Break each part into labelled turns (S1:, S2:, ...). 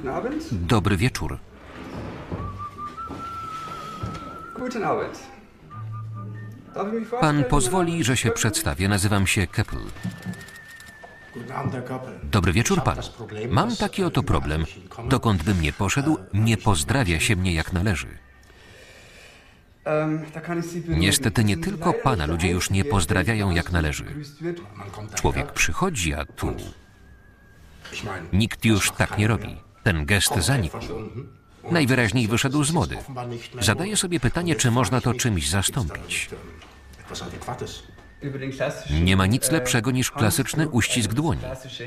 S1: Dobry wieczór. Pan pozwoli, że się przedstawię. Nazywam się Keppel. Dobry wieczór pan. Mam taki oto problem. Dokąd bym nie poszedł, nie pozdrawia się mnie jak należy. Niestety nie tylko pana ludzie już nie pozdrawiają jak należy. Człowiek przychodzi, a tu... Nikt już tak nie robi. Ten gest zanikł. Najwyraźniej wyszedł z mody. Zadaję sobie pytanie, czy można to czymś zastąpić. Nie ma nic lepszego niż klasyczny uścisk dłoni.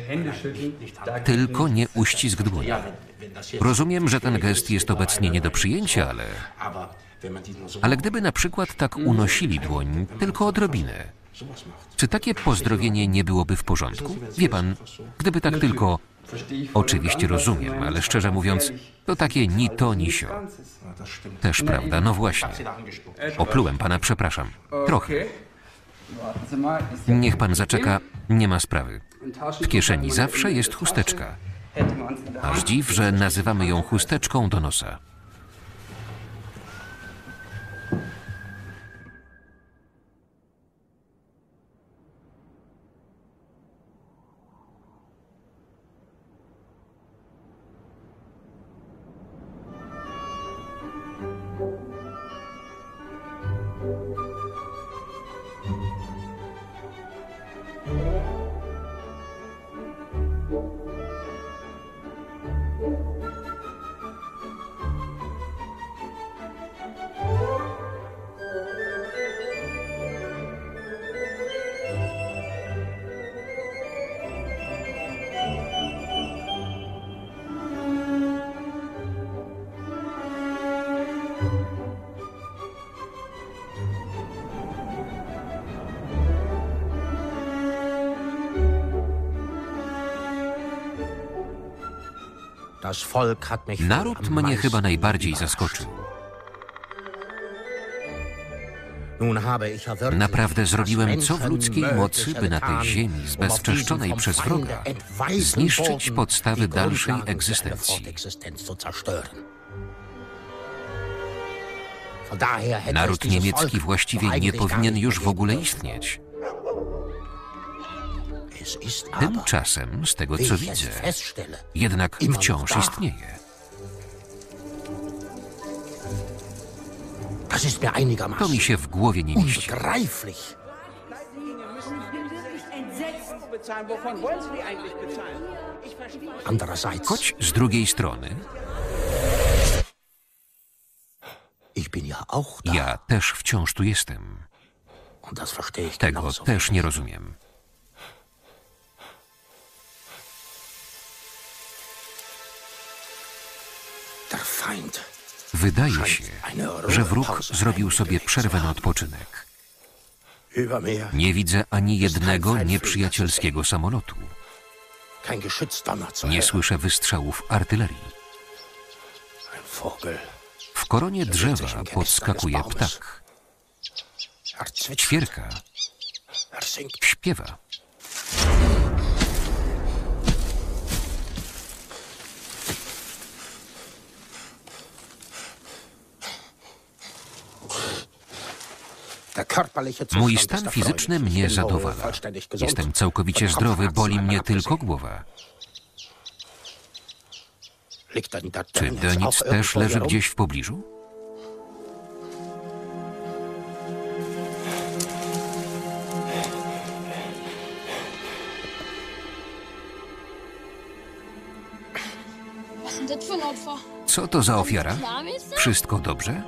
S1: Tylko nie uścisk dłoni. Rozumiem, że ten gest jest obecnie nie do przyjęcia, ale gdyby na przykład tak unosili dłoń, tylko odrobinę, czy takie pozdrowienie nie byłoby w porządku? Wie pan, gdyby tak tylko... Oczywiście rozumiem, ale szczerze mówiąc, to takie ni to, ni sio. Też prawda, no właśnie. Oplułem pana, przepraszam. Trochę. Niech pan zaczeka, nie ma sprawy. W kieszeni zawsze jest chusteczka. Aż dziw, że nazywamy ją chusteczką do nosa. Naród mnie chyba najbardziej zaskoczył. Naprawdę zrobiłem co w ludzkiej mocy, by na tej ziemi zbezczeszczonej przez wroga zniszczyć podstawy dalszej egzystencji. Naród niemiecki właściwie nie powinien już w ogóle istnieć. Tymczasem, z tego co widzę, jednak wciąż istnieje. To mi się w głowie nie mieści. Choć z drugiej strony, ja też wciąż tu jestem. Tego też nie rozumiem. Wydaje się, że wróg zrobił sobie przerwę na odpoczynek. Nie widzę ani jednego nieprzyjacielskiego samolotu. Nie słyszę wystrzałów artylerii. W koronie drzewa podskakuje ptak. Ćwierka. Śpiewa. Mój stan fizyczny mnie zadowala. Jestem całkowicie zdrowy, boli mnie tylko głowa. Czy Dönitz też leży gdzieś w pobliżu? Co to za ofiara? Wszystko dobrze?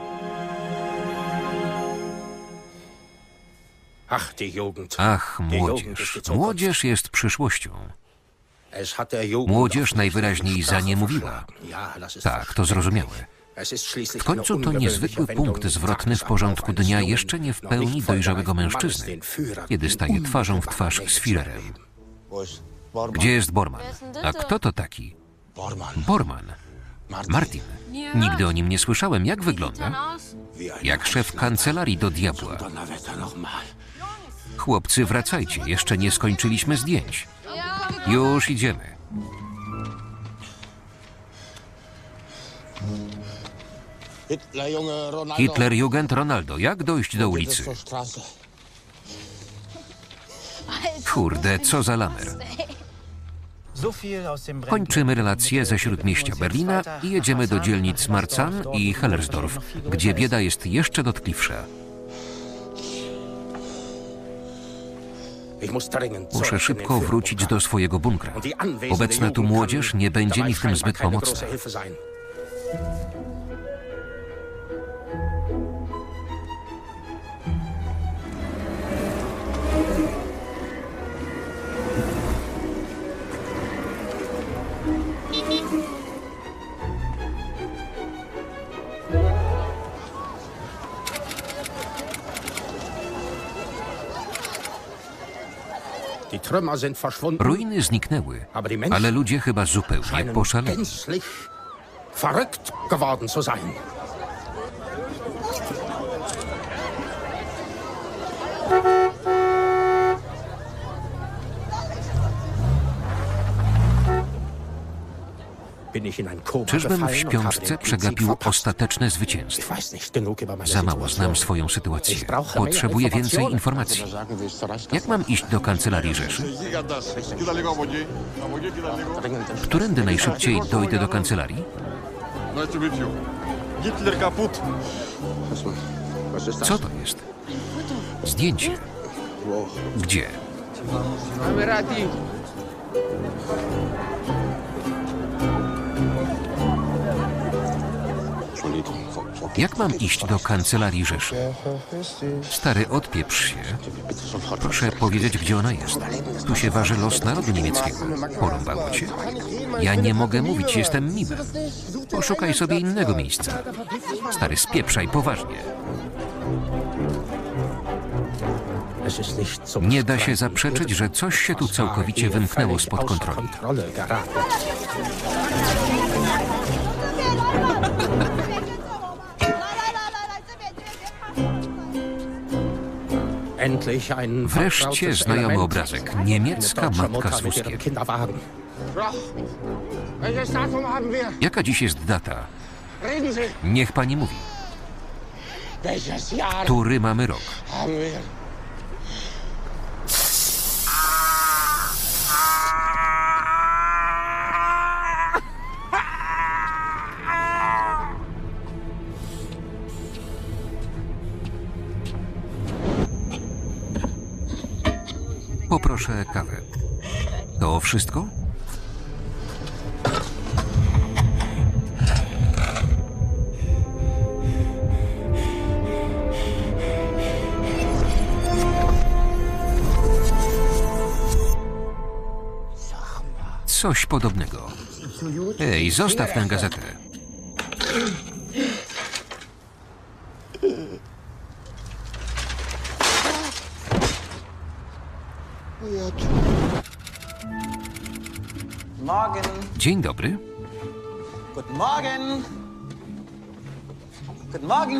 S1: Ach, młodzież. Młodzież jest przyszłością. Młodzież najwyraźniej za nie mówiła. Tak, to zrozumiałe. W końcu to niezwykły punkt zwrotny w porządku dnia jeszcze nie w pełni dojrzałego mężczyzny, kiedy staje twarzą w twarz z Führerem. Gdzie jest Bormann? A kto to taki? Bormann. Martin. Nigdy o nim nie słyszałem. Jak wygląda? Jak szef kancelarii do diabła. Chłopcy, wracajcie. Jeszcze nie skończyliśmy zdjęć. Już idziemy. Hitlerjugend Ronaldo. Jak dojść do ulicy? Kurde, co za lamer. Kończymy relacje ze śródmieścia Berlina i jedziemy do dzielnic Marzahn i Hellersdorf, gdzie bieda jest jeszcze dotkliwsza. Muszę szybko wrócić do swojego bunkra. Obecna tu młodzież nie będzie mi w tym zbyt pomocna. Ruiny zniknęły, ale ludzie chyba zupełnie poszaleli. Czyżbym w śpiączce przegapił ostateczne zwycięstwo? Za mało znam swoją sytuację. Potrzebuję więcej informacji. Jak mam iść do kancelarii Rzeszy? Którędy najszybciej dojdę do kancelarii? Co to jest? Zdjęcie. Gdzie? Jak mam iść do kancelarii Rzeszy? Stary, odpieprz się. Proszę powiedzieć, gdzie ona jest. Tu się waży los narodu niemieckiego. Porąbało cię? Ja nie mogę mówić, jestem miły. Poszukaj sobie innego miejsca. Stary, spieprzaj poważnie. Nie da się zaprzeczyć, że coś się tu całkowicie wymknęło spod kontroli. Wreszcie znajomy obrazek. Niemiecka matka z wózkiem. Jaka dziś jest data? Niech pani mówi. Który mamy rok? Poproszę kawę. To wszystko? Coś podobnego. Ej, zostaw tę gazetę. Dzień dobry.
S2: Guten Morgen. Guten Morgen.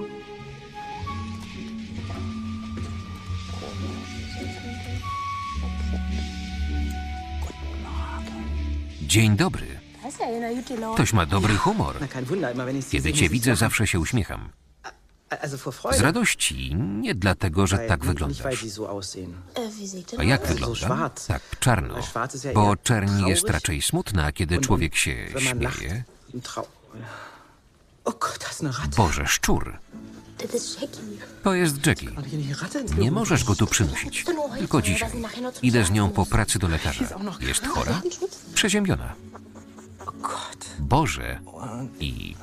S1: Dzień dobry. Ktoś ma dobry humor. Kiedy cię widzę, zawsze się uśmiecham. Z radości, nie dlatego, że tak wyglądasz. A jak wyglądam? Tak, czarno. Bo czerń jest raczej smutna, a kiedy człowiek się śmieje... Boże, szczur. To jest Jackie. Nie możesz go tu przymusić. Tylko dzisiaj. Idę z nią po pracy do lekarza. Jest chora? Przeziębiona. Boże. I...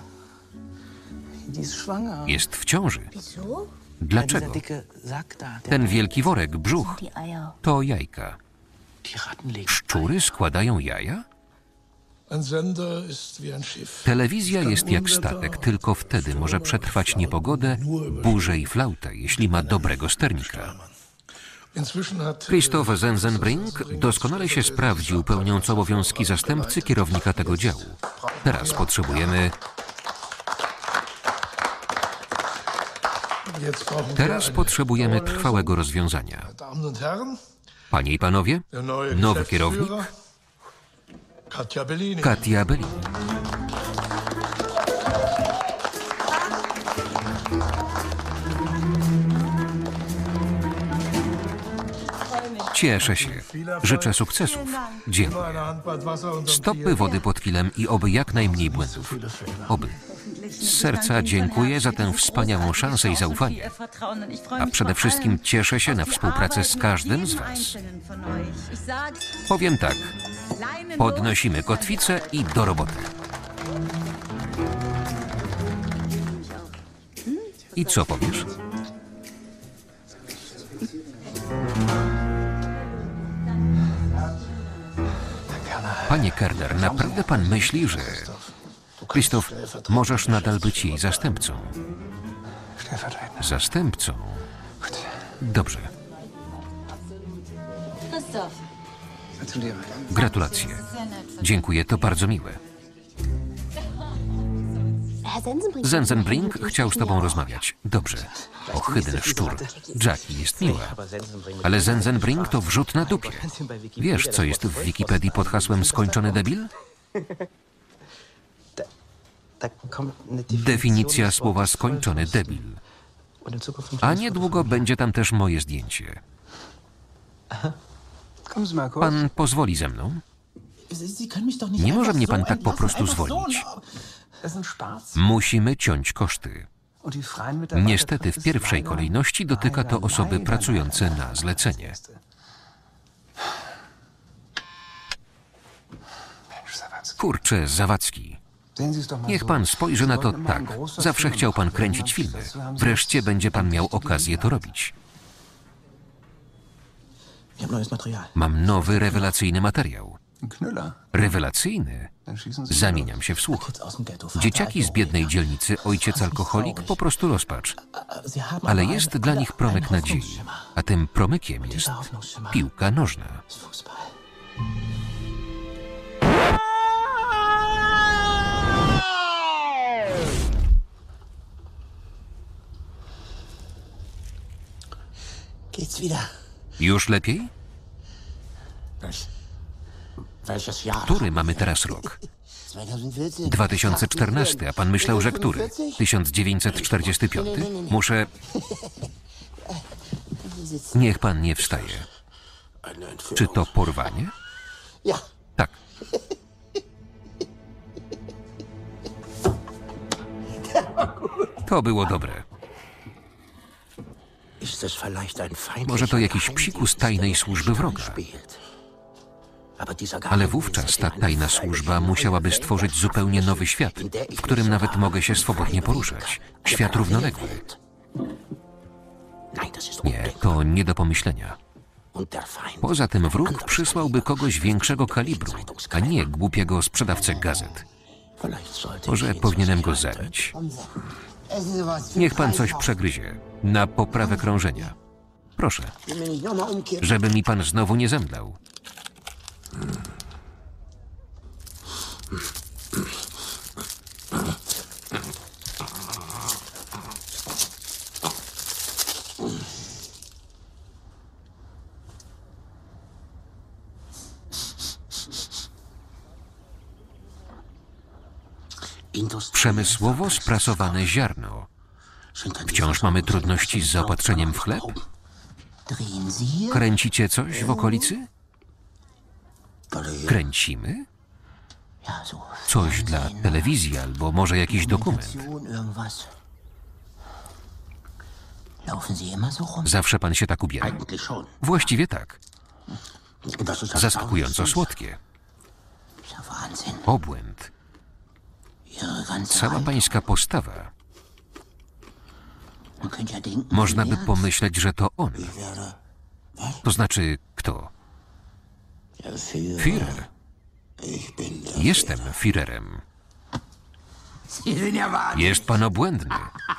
S1: jest w ciąży. Dlaczego? Ten wielki worek, brzuch, to jajka. Szczury składają jaja? Telewizja jest jak statek, tylko wtedy może przetrwać niepogodę, burzę i flautę, jeśli ma dobrego sternika. Christoph Zenzenbrink doskonale się sprawdził, pełniąc obowiązki zastępcy kierownika tego działu. Teraz potrzebujemy trwałego rozwiązania. Panie i panowie, nowy kierownik, Katja Bellini. Cieszę się. Życzę sukcesów. Dziękuję. Stopy wody pod kilem i oby jak najmniej błędów. Oby. Z serca dziękuję za tę wspaniałą szansę i zaufanie. A przede wszystkim cieszę się na współpracę z każdym z was. Powiem tak. Podnosimy kotwicę i do roboty. I co powiesz? Panie Kerner, naprawdę pan myśli, że... Krzysztof, możesz nadal być jej zastępcą. Zastępcą? Dobrze. Gratulacje. Dziękuję, to bardzo miłe. Sensenbrink chciał z tobą rozmawiać. Dobrze. Ohydny szczur. Jackie jest miła. Ale Sensenbrink to wrzut na dupie. Wiesz, co jest w Wikipedii pod hasłem skończony debil? Definicja słowa skończony debil. A niedługo będzie tam też moje zdjęcie. Pan pozwoli ze mną? Nie może mnie pan tak po prostu zwolnić. Musimy ciąć koszty. Niestety w pierwszej kolejności dotyka to osoby pracujące na zlecenie. Kurczę, Zawadzki. Niech pan spojrzy na to tak. Zawsze chciał pan kręcić filmy. Wreszcie będzie pan miał okazję to robić. Mam nowy, rewelacyjny materiał. Rewelacyjny? Zamieniam się w słuch. Dzieciaki z biednej dzielnicy, ojciec alkoholik, po prostu rozpacz. Ale jest dla nich promyk nadziei. A tym promykiem jest piłka nożna. Już lepiej? Który mamy teraz rok? 2014, a pan myślał, że który? 1945? Muszę... Niech pan nie wstaje. Czy to porwanie? Tak. To było dobre. Może to jakiś psikus tajnej służby wroga. Ale wówczas ta tajna służba musiałaby stworzyć zupełnie nowy świat, w którym nawet mogę się swobodnie poruszać. Świat równoległy. Nie, to nie do pomyślenia. Poza tym wróg przysłałby kogoś większego kalibru, a nie głupiego sprzedawcę gazet. Może powinienem go zabić. Niech pan coś przegryzie. Na poprawę krążenia. Proszę. Żeby mi pan znowu nie zemdlał. Przemysłowo sprasowane ziarno. Wciąż mamy trudności z zaopatrzeniem w chleb? Kręcicie coś w okolicy? Kręcimy? Coś dla telewizji albo może jakiś dokument. Zawsze pan się tak ubiera? Właściwie tak. Zaskakująco słodkie. Obłęd. Cała pańska postawa. Można by pomyśleć, że to on. To znaczy, kto? Führer. Jestem Führerem. Jest pan obłędny.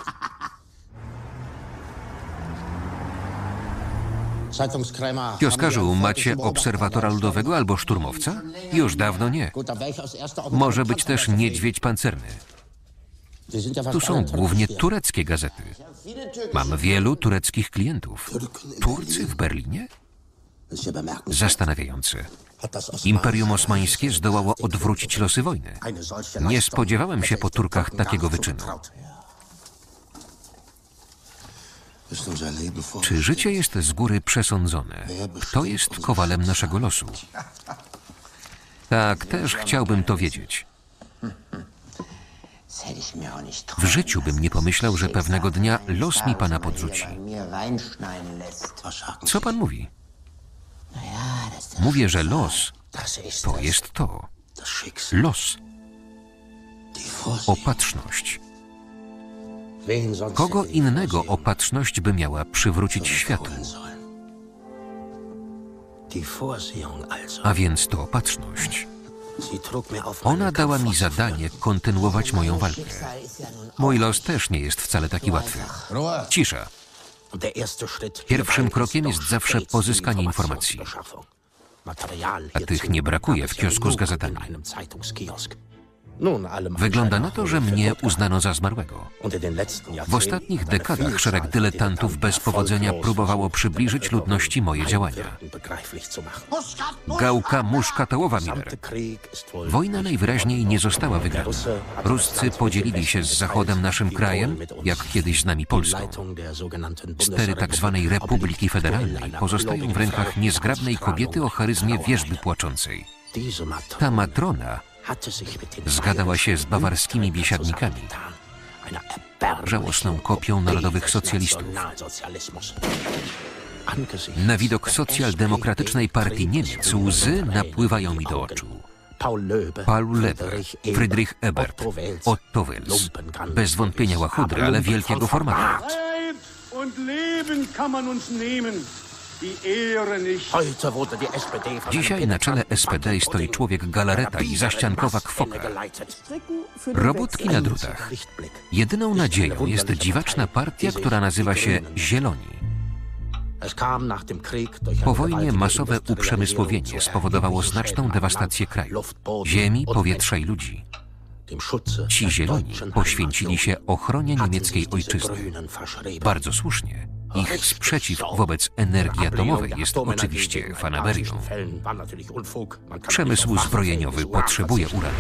S1: Kioskarzu, macie obserwatora ludowego albo szturmowca? Już dawno nie. Może być też niedźwiedź pancerny. Tu są głównie tureckie gazety. Mam wielu tureckich klientów. Turcy w Berlinie? Zastanawiające. Imperium Osmańskie zdołało odwrócić losy wojny. Nie spodziewałem się po Turkach takiego wyczynu. Czy życie jest z góry przesądzone? Kto jest kowalem naszego losu? Tak, też chciałbym to wiedzieć. W życiu bym nie pomyślał, że pewnego dnia los mi pana podrzuci. Co pan mówi? Mówię, że los to jest to. Los. Opatrzność. Kogo innego opatrzność by miała przywrócić światu? A więc to opatrzność. Ona dała mi zadanie kontynuować moją walkę. Mój los też nie jest wcale taki łatwy. Cisza. Pierwszym krokiem jest zawsze pozyskanie informacji. A tych nie brakuje w kiosku z gazetami. Wygląda na to, że mnie uznano za zmarłego. W ostatnich dekadach szereg dyletantów bez powodzenia próbowało przybliżyć ludności moje działania. Gałka muszkatołowa, Miller. Wojna najwyraźniej nie została wygrana. Ruscy podzielili się z Zachodem naszym krajem, jak kiedyś z nami Polską. Stery tzw. Republiki Federalnej pozostają w rękach niezgrabnej kobiety o charyzmie wierzby płaczącej. Ta matrona zgadała się z bawarskimi biesiadnikami, żałosną kopią narodowych socjalistów. Na widok socjaldemokratycznej partii Niemiec łzy napływają mi do oczu. Paul Leber, Friedrich Ebert, Otto Wels. Bez wątpienia łachudry, ale wielkiego formatu. Dzisiaj na czele SPD stoi człowiek galareta i zaściankowa kwoka. Robótki na drutach. Jedyną nadzieją jest dziwaczna partia, która nazywa się Zieloni. Po wojnie masowe uprzemysłowienie spowodowało znaczną dewastację kraju, ziemi, powietrza i ludzi. Ci Zieloni poświęcili się ochronie niemieckiej ojczyzny. Bardzo słusznie. Ich sprzeciw wobec energii atomowej jest oczywiście fanaberią. Przemysł zbrojeniowy potrzebuje uranu.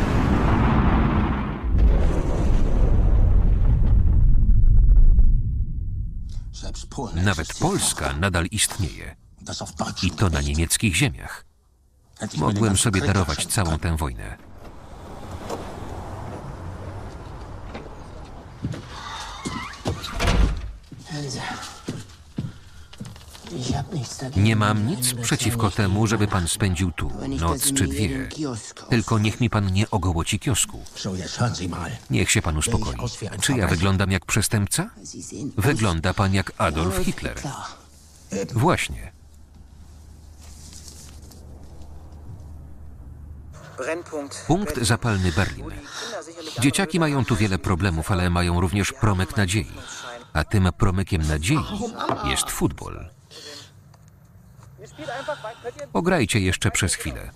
S1: Nawet Polska nadal istnieje. I to na niemieckich ziemiach. Mogłem sobie darować całą tę wojnę. Nie mam nic przeciwko temu, żeby pan spędził tu noc czy dwie. Tylko niech mi pan nie ogołoci kiosku. Niech się pan uspokoi. Czy ja wyglądam jak przestępca? Wygląda pan jak Adolf Hitler. Właśnie. Punkt zapalny Berlin. Dzieciaki mają tu wiele problemów, ale mają również promyk nadziei. A tym promykiem nadziei jest futbol. Ograjcie jeszcze przez chwilę.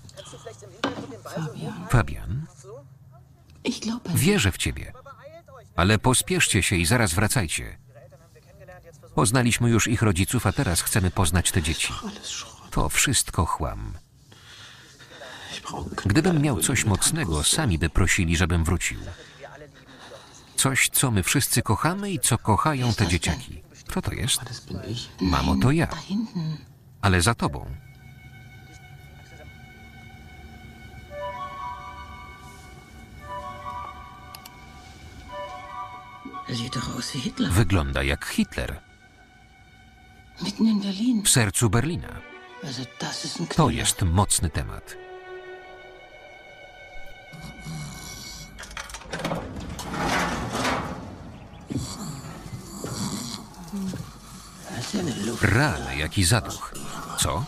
S1: Fabian? Wierzę w ciebie. Ale pospieszcie się i zaraz wracajcie. Poznaliśmy już ich rodziców, a teraz chcemy poznać te dzieci. To wszystko chłam. Gdybym miał coś mocnego, sami by prosili, żebym wrócił. Coś, co my wszyscy kochamy i co kochają te dzieciaki. Kto to jest? Mamo, to ja. Ale za tobą. Wygląda jak Hitler. W sercu Berlina. To jest mocny temat. Rany, jaki zaduch. Co?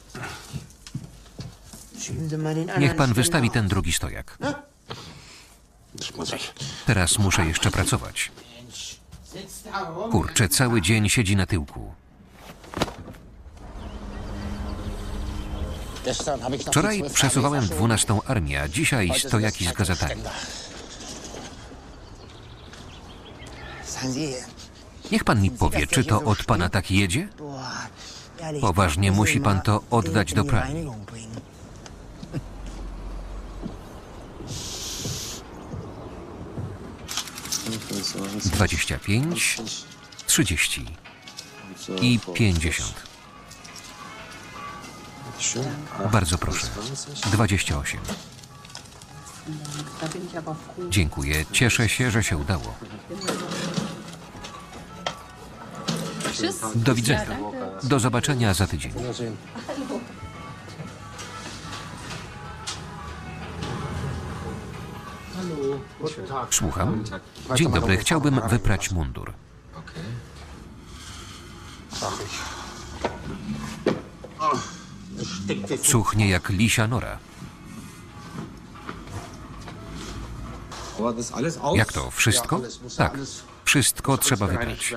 S1: Niech pan wystawi ten drugi stojak. Teraz muszę jeszcze pracować. Kurczę, cały dzień siedzi na tyłku. Wczoraj przesuwałem 12. armię, a dzisiaj stojaki z gazetami. Niech pan mi powie, czy to od pana tak jedzie? Poważnie, musi pan to oddać do pralni. Dwadzieścia 25, 30. i 50. Bardzo proszę. 28. Dziękuję. Cieszę się, że się udało. Do widzenia. Do zobaczenia za tydzień. Słucham. Dzień dobry. Chciałbym wyprać mundur. Cuchnie jak lisia nora. Jak to? Wszystko? Tak. Wszystko trzeba wyprać.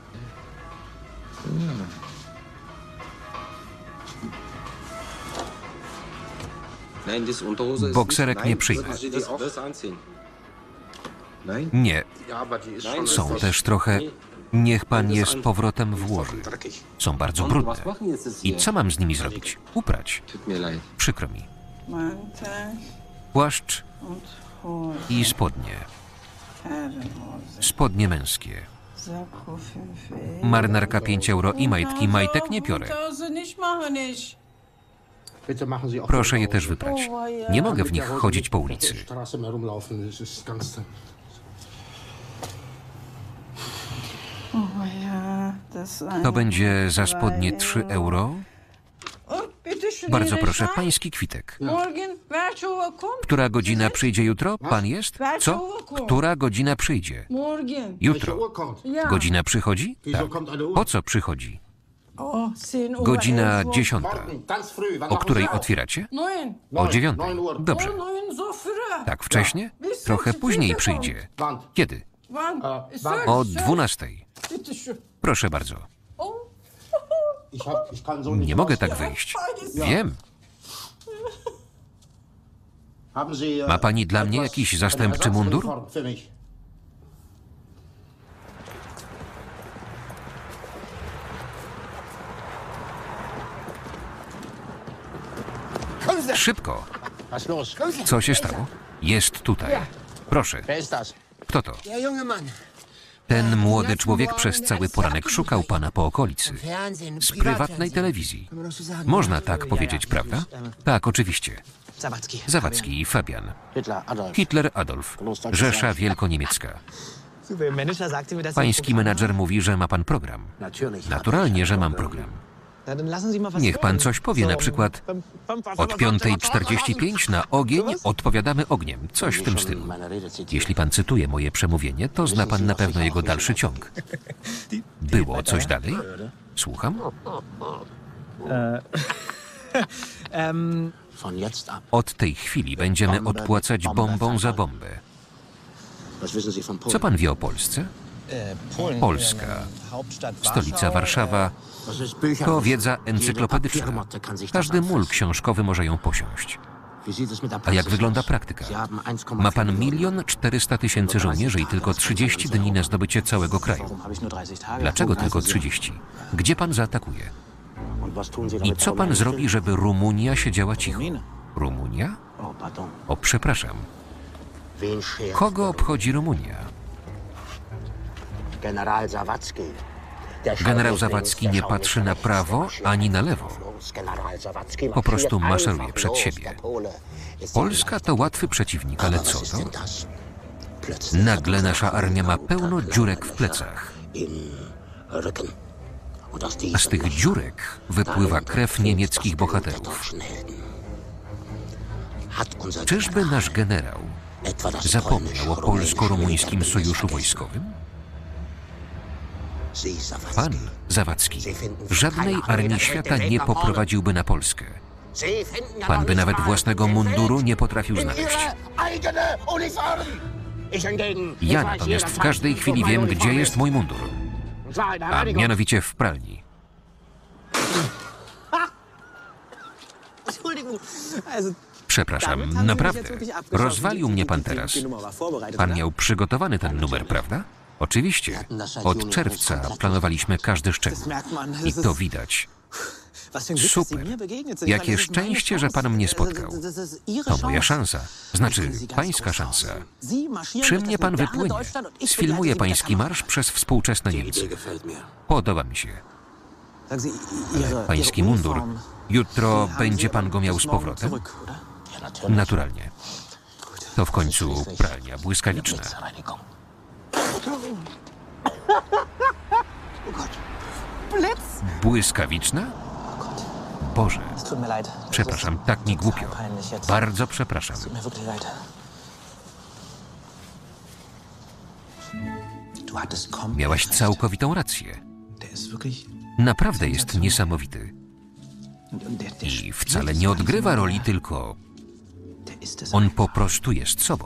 S1: Bokserek nie przyjmę. Nie. Są też trochę... Niech pan je z powrotem włoży. Są bardzo brudne. I co mam z nimi zrobić? Uprać. Przykro mi. Płaszcz i spodnie. Spodnie męskie. Marynarka 5 euro i majtki. Majtek nie piorę. Proszę je też wyprać. Nie mogę w nich chodzić po ulicy. To będzie za spodnie 3 euro. Bardzo proszę, pański kwitek. Która godzina przyjdzie jutro? Pan jest? Co? Która godzina przyjdzie? Jutro. Godzina przychodzi? Tak. Po co przychodzi? Godzina 10. O której otwieracie? O 9. Dobrze. Tak wcześnie? Trochę później przyjdzie. Kiedy? O 12. Proszę bardzo. Nie mogę tak wyjść. Wiem. Ma pani dla mnie jakiś zastępczy mundur? Szybko. Co się stało? Jest tutaj. Proszę. Kto to? Ten młody człowiek przez cały poranek szukał pana po okolicy. Z prywatnej telewizji. Można tak powiedzieć, prawda? Tak, oczywiście. Zawadzki i Fabian. Hitler Adolf. Rzesza Wielkoniemiecka. Pański menadżer mówi, że ma pan program. Naturalnie, że mam program. Niech pan coś powie, na przykład od 5:45 na ogień odpowiadamy ogniem. Coś w tym stylu. Jeśli pan cytuje moje przemówienie, to zna pan na pewno jego dalszy ciąg. Było coś dalej? Słucham? Od tej chwili będziemy odpłacać bombą za bombę. Co pan wie o Polsce? Polska, stolica Warszawa, to wiedza encyklopedyczna. Każdy mól książkowy może ją posiąść. A jak wygląda praktyka? Ma pan 1 400 000 żołnierzy i tylko 30 dni na zdobycie całego kraju. Dlaczego tylko 30? Gdzie pan zaatakuje? I co pan zrobi, żeby Rumunia siedziała cicho? Rumunia? O, przepraszam. Kogo obchodzi Rumunia? Generał Zawadzki nie patrzy na prawo ani na lewo. Po prostu maszeruje przed siebie. Polska to łatwy przeciwnik, ale co to? Nagle nasza armia ma pełno dziurek w plecach. A z tych dziurek wypływa krew niemieckich bohaterów. Czyżby nasz generał zapomniał o polsko-rumuńskim sojuszu wojskowym? Pan, Zawadzki, żadnej armii świata nie poprowadziłby na Polskę. Pan by nawet własnego munduru nie potrafił znaleźć. Ja natomiast w każdej chwili wiem, gdzie jest mój mundur. A mianowicie w pralni. Przepraszam, naprawdę. Rozwalił mnie pan teraz. Pan miał przygotowany ten numer, prawda? Oczywiście. Od czerwca planowaliśmy każdy szczegół. I to widać. Super. Jakie szczęście, że pan mnie spotkał. To moja szansa. Znaczy, pańska szansa. Przy mnie pan wypłynie. Sfilmuję pański marsz przez współczesne Niemcy. Podoba mi się. Pański mundur. Jutro będzie pan go miał z powrotem? Naturalnie. To w końcu pralnia błyskawiczna. Błyskawiczna? Boże, przepraszam, tak mi głupio. Bardzo przepraszam. Miałaś całkowitą rację. Naprawdę jest niesamowity. I wcale nie odgrywa roli, tylko on po prostu jest sobą.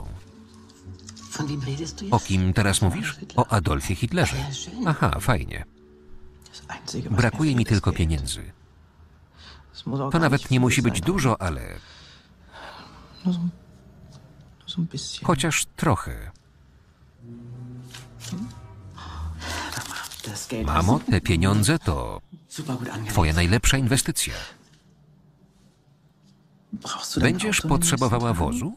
S1: O kim teraz mówisz? O Adolfie Hitlerze. Aha, fajnie. Brakuje mi tylko pieniędzy. To nawet nie musi być dużo, ale... chociaż trochę. Mamo, te pieniądze to twoja najlepsza inwestycja. Będziesz potrzebowała wozu?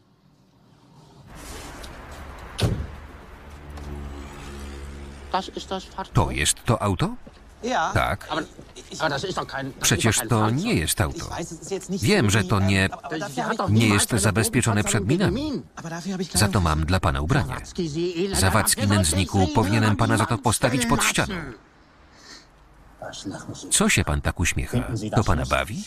S1: To jest to auto? Tak. Przecież to nie jest auto. Wiem, że to nie jest zabezpieczone przed minami. Za to mam dla pana ubranie. Zawadzki, nędzniku, powinienem pana za to postawić pod ścianą. Co się pan tak uśmiecha? To pana bawi?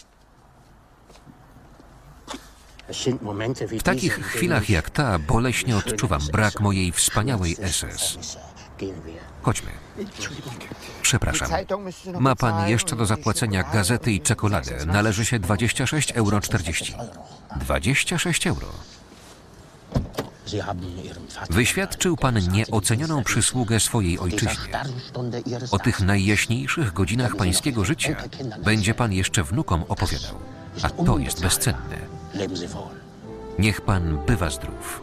S1: W takich chwilach jak ta boleśnie odczuwam brak mojej wspaniałej SS. Chodźmy. Przepraszam. Ma pan jeszcze do zapłacenia gazety i czekoladę. Należy się 26,40 €. 26 euro. Wyświadczył pan nieocenioną przysługę swojej ojczyźnie. O tych najjaśniejszych godzinach pańskiego życia będzie pan jeszcze wnukom opowiadał. A to jest bezcenne. Niech pan bywa zdrów.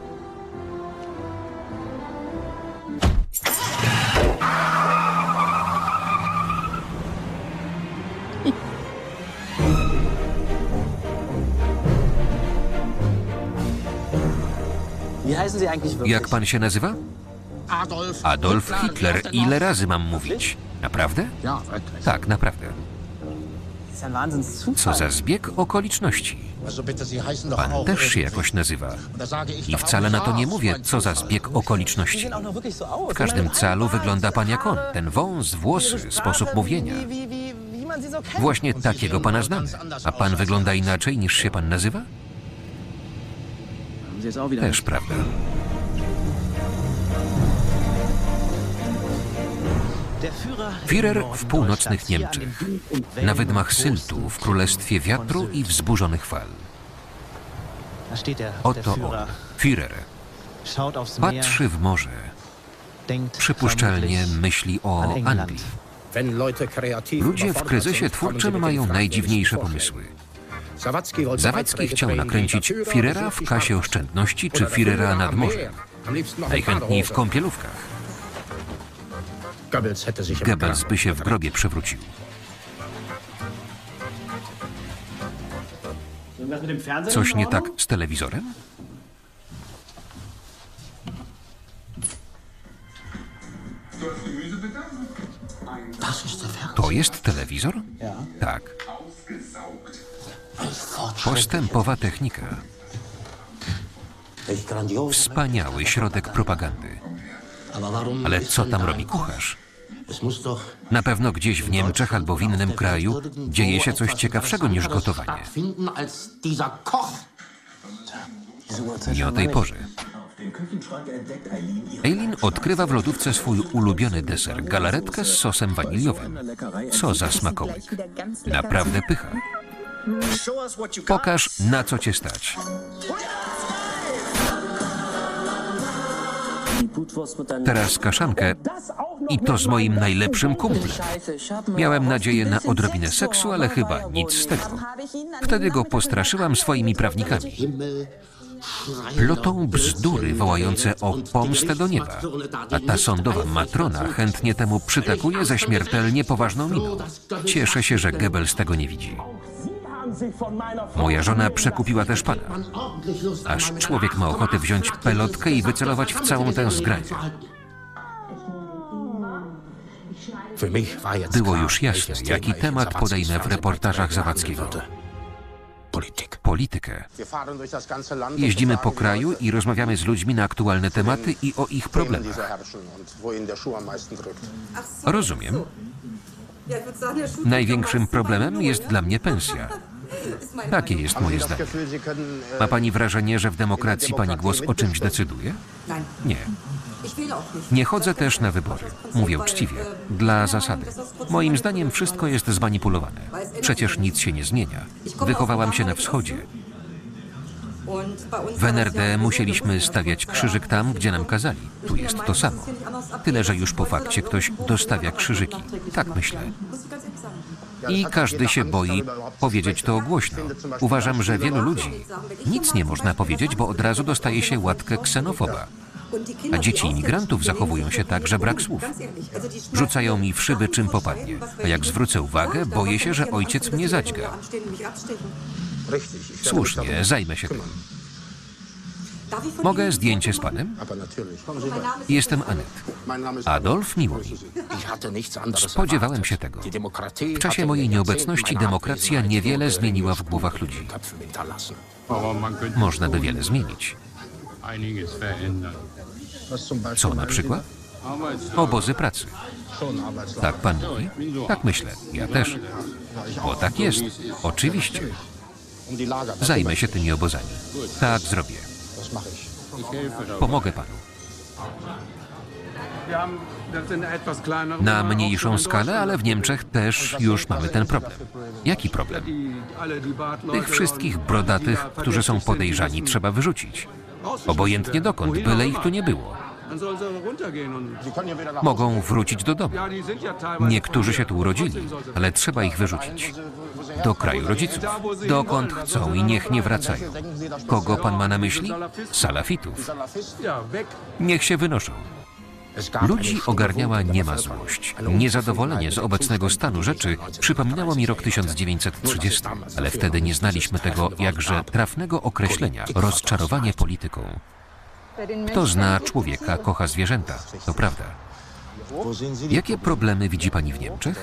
S1: Jak pan się nazywa? Adolf Hitler. Ile razy mam mówić? Naprawdę? Tak, naprawdę. Co za zbieg okoliczności. Pan też się jakoś nazywa. I wcale na to nie mówię, co za zbieg okoliczności. W każdym calu wygląda pan jak on. Ten wąs, włosy, sposób mówienia. Właśnie takiego pana znamy. A pan wygląda inaczej, niż się pan nazywa? Też prawda. Führer w północnych Niemczech, na wydmach Syltu w królestwie wiatru i wzburzonych fal. Oto on, Führer. Patrzy w morze. Przypuszczalnie myśli o Anglii. Ludzie w kryzysie twórczym mają najdziwniejsze pomysły. Zawadzki chciał nakręcić Führera w kasie oszczędności czy Führera nad morzem. Najchętniej w kąpielówkach. Goebbels by się w grobie przewrócił. Coś nie tak z telewizorem? To jest telewizor? Tak. Postępowa technika. Wspaniały środek propagandy. Ale co tam robi kucharz? Na pewno gdzieś w Niemczech albo w innym kraju dzieje się coś ciekawszego niż gotowanie. Nie o tej porze. Eileen odkrywa w lodówce swój ulubiony deser, galaretkę z sosem waniliowym. Co za smakołyk. Naprawdę pycha. Pokaż, na co cię stać. Teraz kaszankę i to z moim najlepszym kumplem. Miałem nadzieję na odrobinę seksu, ale chyba nic z tego. Wtedy go postraszyłam swoimi prawnikami. Plotą bzdury wołające o pomstę do nieba, a ta sądowa matrona chętnie temu przytakuje ze śmiertelnie poważną miną. Cieszę się, że Goebbels tego nie widzi. Moja żona przekupiła też pana. Aż człowiek ma ochotę wziąć pelotkę i wycelować w całą tę zgraję. Było już jasne, jaki temat podejmę w reportażach Zawadzkiego. Politykę. Jeździmy po kraju i rozmawiamy z ludźmi na aktualne tematy i o ich problemach. Rozumiem. Największym problemem jest dla mnie pensja. Takie jest moje zdanie. Ma pani wrażenie, że w demokracji pani głos o czymś decyduje? Nie. Nie chodzę też na wybory. Mówię uczciwie. Dla zasady. Moim zdaniem wszystko jest zmanipulowane. Przecież nic się nie zmienia. Wychowałam się na wschodzie. W NRD musieliśmy stawiać krzyżyk tam, gdzie nam kazali. Tu jest to samo. Tyle, że już po fakcie ktoś dostawia krzyżyki. Tak myślę. I każdy się boi powiedzieć to głośno. Uważam, że wielu ludzi nic nie można powiedzieć, bo od razu dostaje się łatkę ksenofoba. A dzieci imigrantów zachowują się tak, że brak słów. Rzucają mi w szyby, czym popadnie. A jak zwrócę uwagę, boję się, że ojciec mnie zadźga. Słusznie, zajmę się tym. Mogę zdjęcie z panem? Jestem Anet. Adolf, miło mi. Spodziewałem się tego. W czasie mojej nieobecności demokracja niewiele zmieniła w głowach ludzi. Można by wiele zmienić. Co na przykład? Obozy pracy. Tak pan mówi? Tak myślę. Ja też. Bo tak jest. Oczywiście. Zajmę się tymi obozami. Tak zrobię. Pomogę panu. Na mniejszą skalę, ale w Niemczech też już mamy ten problem. Jaki problem? Tych wszystkich brodatych, którzy są podejrzani, trzeba wyrzucić. Obojętnie dokąd, byle ich tu nie było. Mogą wrócić do domu. Niektórzy się tu urodzili, ale trzeba ich wyrzucić. Do kraju rodziców. Dokąd chcą i niech nie wracają. Kogo pan ma na myśli? Salafitów. Niech się wynoszą. Ludzi ogarniała niema złość. Niezadowolenie z obecnego stanu rzeczy przypominało mi rok 1930, ale wtedy nie znaliśmy tego jakże trafnego określenia – rozczarowanie polityką. Kto zna człowieka, kocha zwierzęta. To prawda. Jakie problemy widzi pani w Niemczech?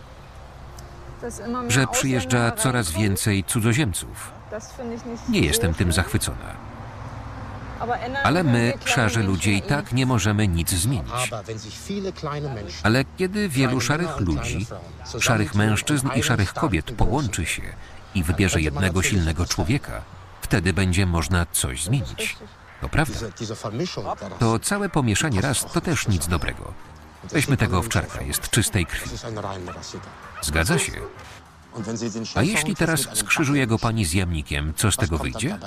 S1: Że przyjeżdża coraz więcej cudzoziemców. Nie jestem tym zachwycona. Ale my, szarzy ludzie, i tak nie możemy nic zmienić. Ale kiedy wielu szarych ludzi, szarych mężczyzn i szarych kobiet połączy się i wybierze jednego silnego człowieka, wtedy będzie można coś zmienić. To prawda. To całe pomieszanie ras to też nic dobrego. Weźmy tego owczarka, jest czystej krwi. Zgadza się. A jeśli teraz skrzyżuje go pani z jamnikiem, co z tego wyjdzie?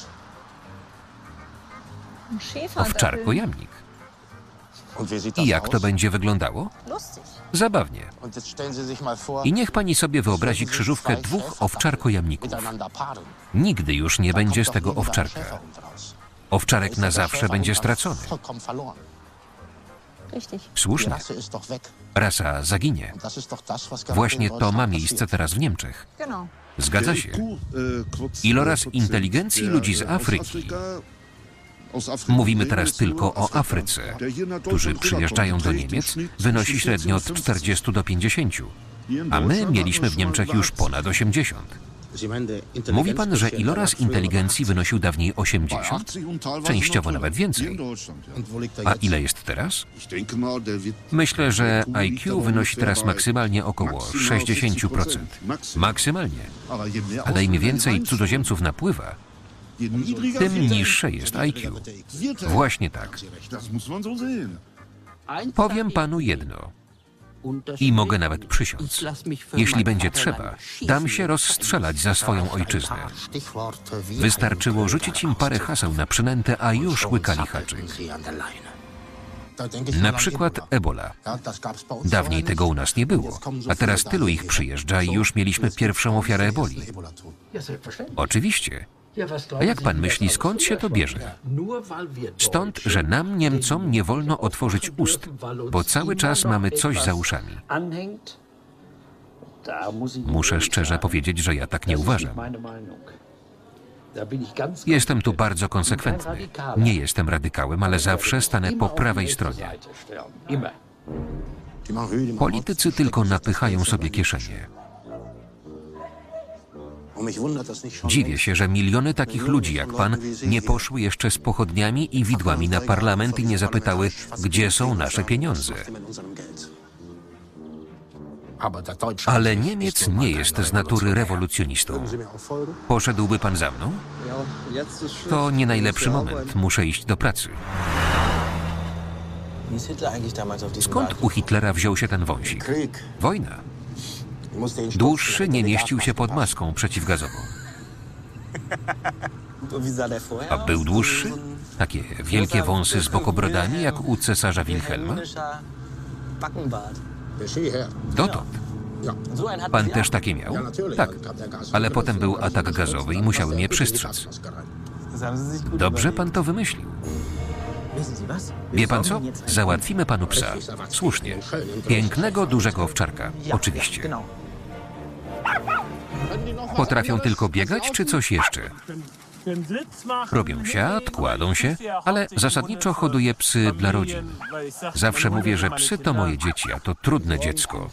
S1: Owczarko-jamnik. I jak to będzie wyglądało? Zabawnie. I niech pani sobie wyobrazi krzyżówkę dwóch owczarko-jamników. Nigdy już nie będzie z tego owczarka. Owczarek na zawsze będzie stracony. Słusznie. Rasa zaginie. Właśnie to ma miejsce teraz w Niemczech. Zgadza się. Iloraz inteligencji ludzi z Afryki. Mówimy teraz tylko o Afryce, którzy przyjeżdżają do Niemiec, wynosi średnio od 40 do 50, a my mieliśmy w Niemczech już ponad 80. Mówi pan, że iloraz inteligencji wynosił dawniej 80? Częściowo nawet więcej. A ile jest teraz? Myślę, że IQ wynosi teraz maksymalnie około 60%. Maksymalnie. Ale im więcej cudzoziemców napływa, tym niższe jest IQ. Właśnie tak. Powiem panu jedno. I mogę nawet przysiąc. Jeśli będzie trzeba, dam się rozstrzelać za swoją ojczyznę. Wystarczyło rzucić im parę haseł na przynętę, a już łykali haczyk. Na przykład Ebola. Dawniej tego u nas nie było, a teraz tylu ich przyjeżdża i już mieliśmy pierwszą ofiarę eboli. Oczywiście. A jak pan myśli, skąd się to bierze? Stąd, że nam, Niemcom, nie wolno otworzyć ust, bo cały czas mamy coś za uszami. Muszę szczerze powiedzieć, że ja tak nie uważam. Jestem tu bardzo konsekwentny. Nie jestem radykałem, ale zawsze stanę po prawej stronie. Politycy tylko napychają sobie kieszenie. Dziwię się, że miliony takich ludzi jak pan nie poszły jeszcze z pochodniami i widłami na parlament i nie zapytały, gdzie są nasze pieniądze. Ale Niemiec nie jest z natury rewolucjonistą. Poszedłby pan za mną? To nie najlepszy moment. Muszę iść do pracy. Skąd u Hitlera wziął się ten wąsik? Wojna. Dłuższy nie mieścił się pod maską przeciwgazową. A był dłuższy? Takie wielkie wąsy z bokobrodami, jak u cesarza Wilhelma? Dotąd. Pan też takie miał? Tak, ale potem był atak gazowy i musiały mnie przystrzec. Dobrze pan to wymyślił. Wie pan co? Załatwimy panu psa. Słusznie. Pięknego, dużego owczarka. Oczywiście. Potrafią tylko biegać, czy coś jeszcze? Robią siat, kładą się, ale zasadniczo hoduję psy dla rodzin. Zawsze mówię, że psy to moje dzieci, a to trudne dziecko.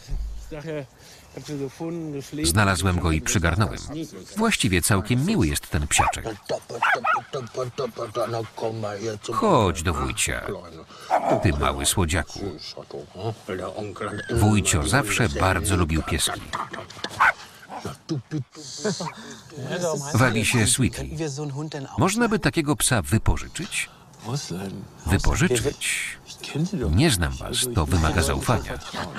S1: Znalazłem go i przygarnąłem. Właściwie całkiem miły jest ten psiaczek. Chodź do wujcia, ty mały słodziaku. Wujcio zawsze bardzo lubił pieski. Wabi się Sweetie. Można by takiego psa wypożyczyć? Wypożyczyć? Nie znam was, to wymaga zaufania.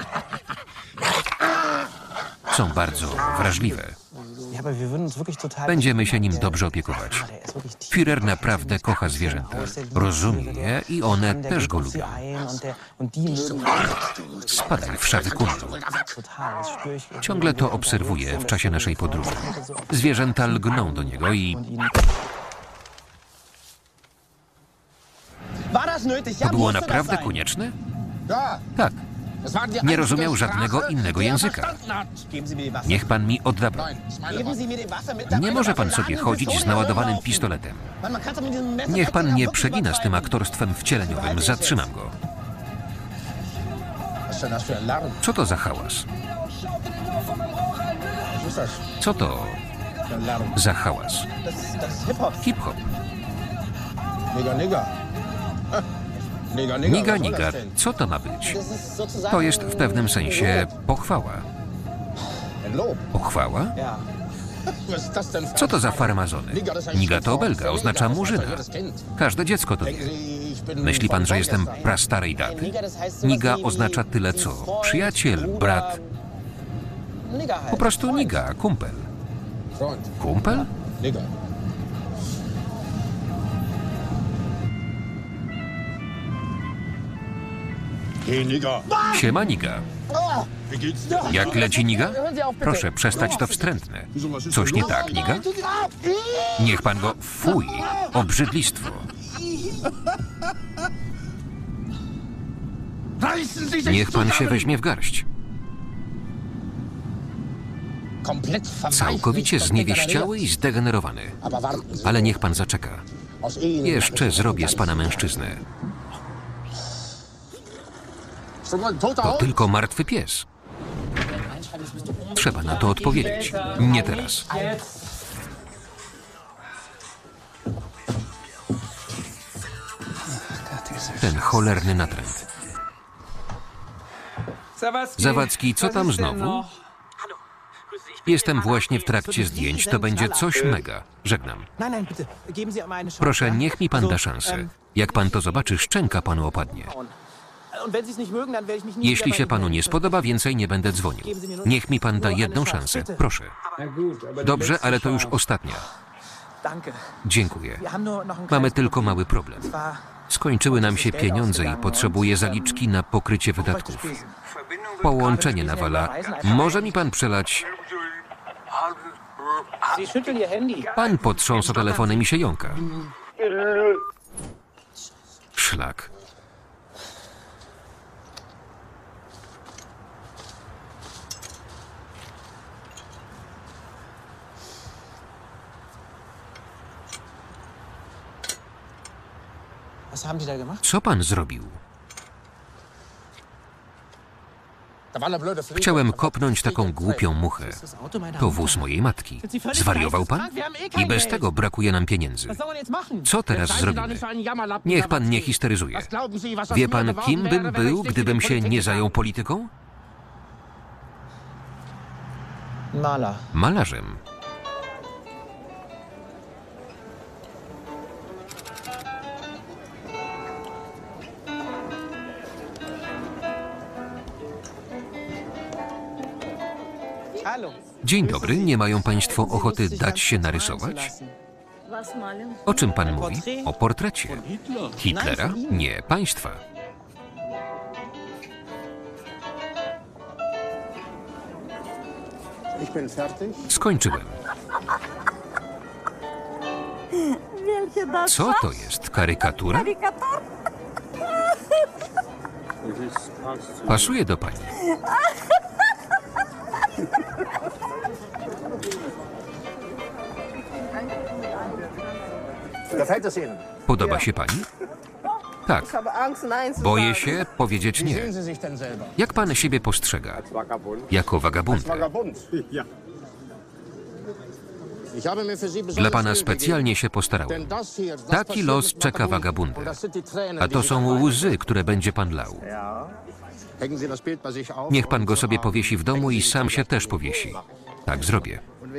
S1: Są bardzo wrażliwe. Będziemy się nim dobrze opiekować. Führer naprawdę kocha zwierzęta. Rozumie je i one też go lubią. Spadaj, wszawy kundu. Ciągle to obserwuję w czasie naszej podróży. Zwierzęta lgną do niego i... To było naprawdę konieczne? Tak. Nie rozumiał żadnego innego języka. Niech pan mi odda broń. Nie może pan sobie chodzić z naładowanym pistoletem. Niech pan nie przegina z tym aktorstwem wcieleniowym. Zatrzymam go. Co to za hałas? Co to za hałas? Hip-hop. Niga, niga, co to ma być? To jest w pewnym sensie pochwała. Pochwała? Co to za farmazony? Niga to obelga, oznacza murzyna. Każde dziecko to wie. Myśli pan, że jestem prastarej daty? Niga oznacza tyle co przyjaciel, brat. Po prostu niga, kumpel. Kumpel? Siema, niga. Jak leci, niga? Proszę przestać to wstrętne. Coś nie tak, niga? Niech pan go... Fuj, obrzydlistwo. Niech pan się weźmie w garść. Całkowicie zniewieściały i zdegenerowany. Ale niech pan zaczeka. Jeszcze zrobię z pana mężczyznę. To tylko martwy pies. Trzeba na to odpowiedzieć. Nie teraz. Ten cholerny natręt. Zawadzki, co tam znowu? Jestem właśnie w trakcie zdjęć. To będzie coś mega. Żegnam. Proszę, niech mi pan da szansę. Jak pan to zobaczy, szczęka panu opadnie. Jeśli się panu nie spodoba, więcej nie będę dzwonił. Niech mi pan da jedną szansę. Proszę. Dobrze, ale to już ostatnia. Dziękuję. Mamy tylko mały problem. Skończyły nam się pieniądze i potrzebuję zaliczki na pokrycie wydatków. Połączenie nawala. Może mi pan przelać... Pan potrząsa telefonem i się jąka. Szlak. Co pan zrobił? Chciałem kopnąć taką głupią muchę. To wóz mojej matki. Zwariował pan? I bez tego brakuje nam pieniędzy. Co teraz zrobimy? Niech pan nie histeryzuje. Wie pan, kim bym był, gdybym się nie zajął polityką? Malarzem. Dzień dobry, nie mają państwo ochoty dać się narysować? O czym pan mówi? O portrecie. Hitlera? Nie, państwa. Skończyłem. Co to jest? Karykatura? Pasuje do pani. Podoba się pani? Tak. Boję się powiedzieć nie. Jak pan siebie postrzega? Jako wagabunda. Dla pana specjalnie się postarałem. Taki los czeka wagabundę. A to są łzy, które będzie pan lał. Niech pan go sobie powiesi w domu i sam się też powiesi. Tak zrobię.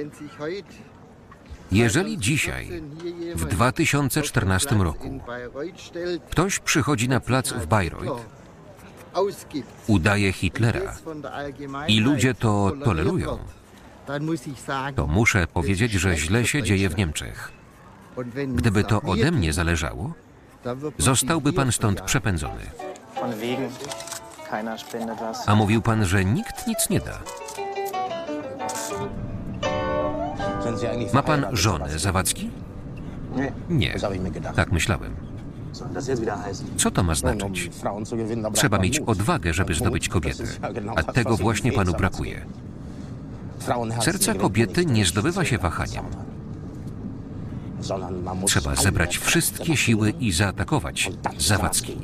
S1: Jeżeli dzisiaj, w 2014 roku, ktoś przychodzi na plac w Bayreuth, udaje Hitlera i ludzie to tolerują, to muszę powiedzieć, że źle się dzieje w Niemczech. Gdyby to ode mnie zależało, zostałby pan stąd przepędzony. A mówił pan, że nikt nic nie da. Ma pan żonę, Zawadzki? Nie, tak myślałem. Co to ma znaczyć? Trzeba mieć odwagę, żeby zdobyć kobietę, a tego właśnie panu brakuje. Serca kobiety nie zdobywa się wahaniem. Trzeba zebrać wszystkie siły i zaatakować Zawadzki.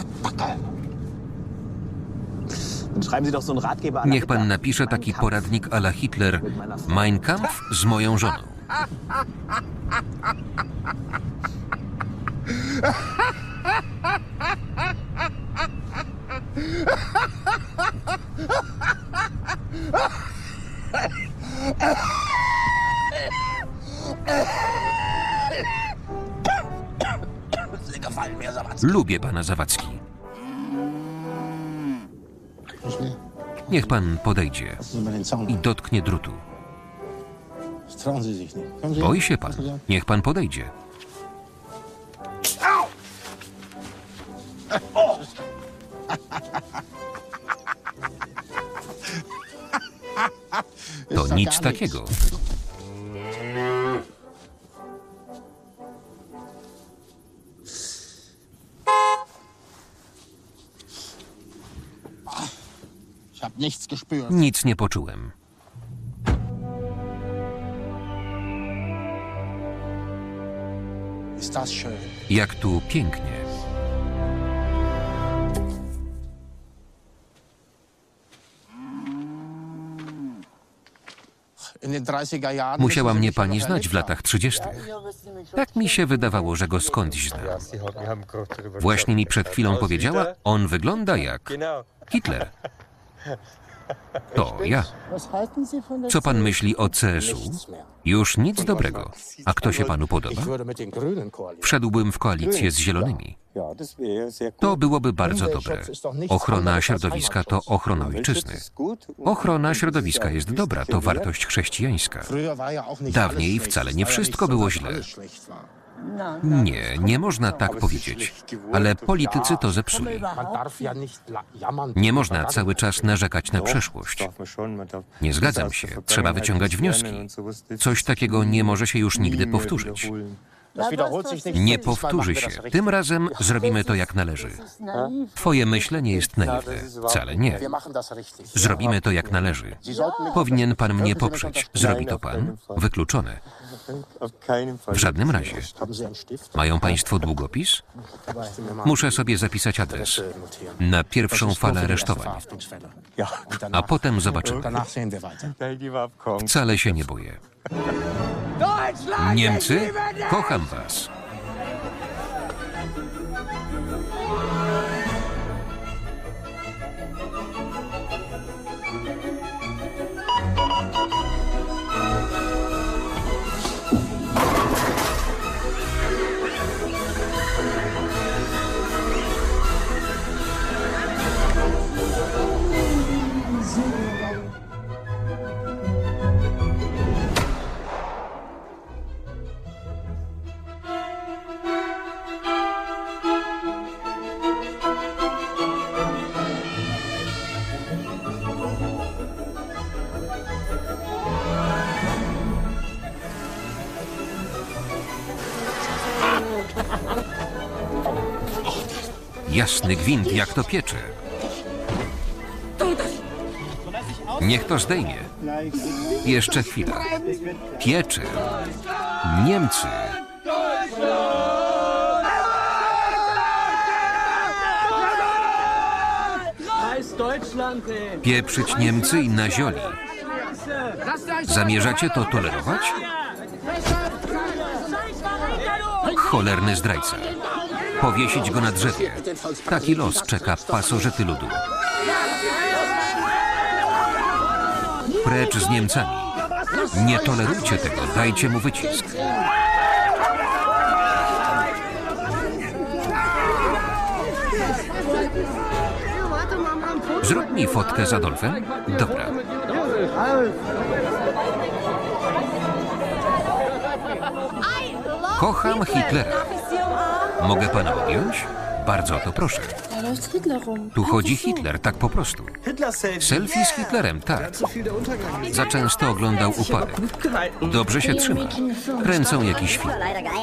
S1: Niech pan napisze taki poradnik à la Hitler. Mein Kampf z moją żoną. Lubię pana, Zawadzki. Niech pan podejdzie i dotknie drutu. Boi się pan. Niech pan podejdzie. To nic takiego. Nic nie poczułem. Jak tu pięknie. Musiała mnie pani znać w latach 30. Tak mi się wydawało, że go skądś znam. Właśnie mi przed chwilą powiedziała, on wygląda jak Hitler. To ja. Co pan myśli o CSU? Już nic dobrego. A kto się panu podoba? Wszedłbym w koalicję z Zielonymi. To byłoby bardzo dobre. Ochrona środowiska to ochrona ojczyzny. Ochrona środowiska jest dobra, to wartość chrześcijańska. Dawniej wcale nie wszystko było źle. Nie, nie można tak powiedzieć. Ale politycy to zepsuli. Nie można cały czas narzekać na przeszłość. Nie zgadzam się. Trzeba wyciągać wnioski. Coś takiego nie może się już nigdy powtórzyć. Nie powtórzy się. Tym razem zrobimy to jak należy. Twoje myślenie jest naiwne. Wcale nie. Zrobimy to jak należy. Powinien pan mnie poprzeć. Zrobi to pan? Wykluczone. W żadnym razie. Mają państwo długopis? Muszę sobie zapisać adres. Na pierwszą falę aresztowań. A potem zobaczymy. Wcale się nie boję. Niemcy, kocham was. Jasny gwint, jak to piecze. Niech to zdejmie. Jeszcze chwila. Piecze. Niemcy. Pieprzyć Niemcy i na zioli. Zamierzacie to tolerować? Cholerny zdrajca. Powiesić go na drzewie. Taki los czeka pasożyty ludu. Precz z Niemcami. Nie tolerujcie tego, dajcie mu wycisk. Zrób mi fotkę z Adolfem? Dobra. Kocham Hitlera. Mogę pana objąć? Bardzo o to proszę. Tu chodzi Hitler, tak po prostu. Selfie z Hitlerem, tak. Za często oglądał upadek. Dobrze się trzyma. Kręcą jakiś film.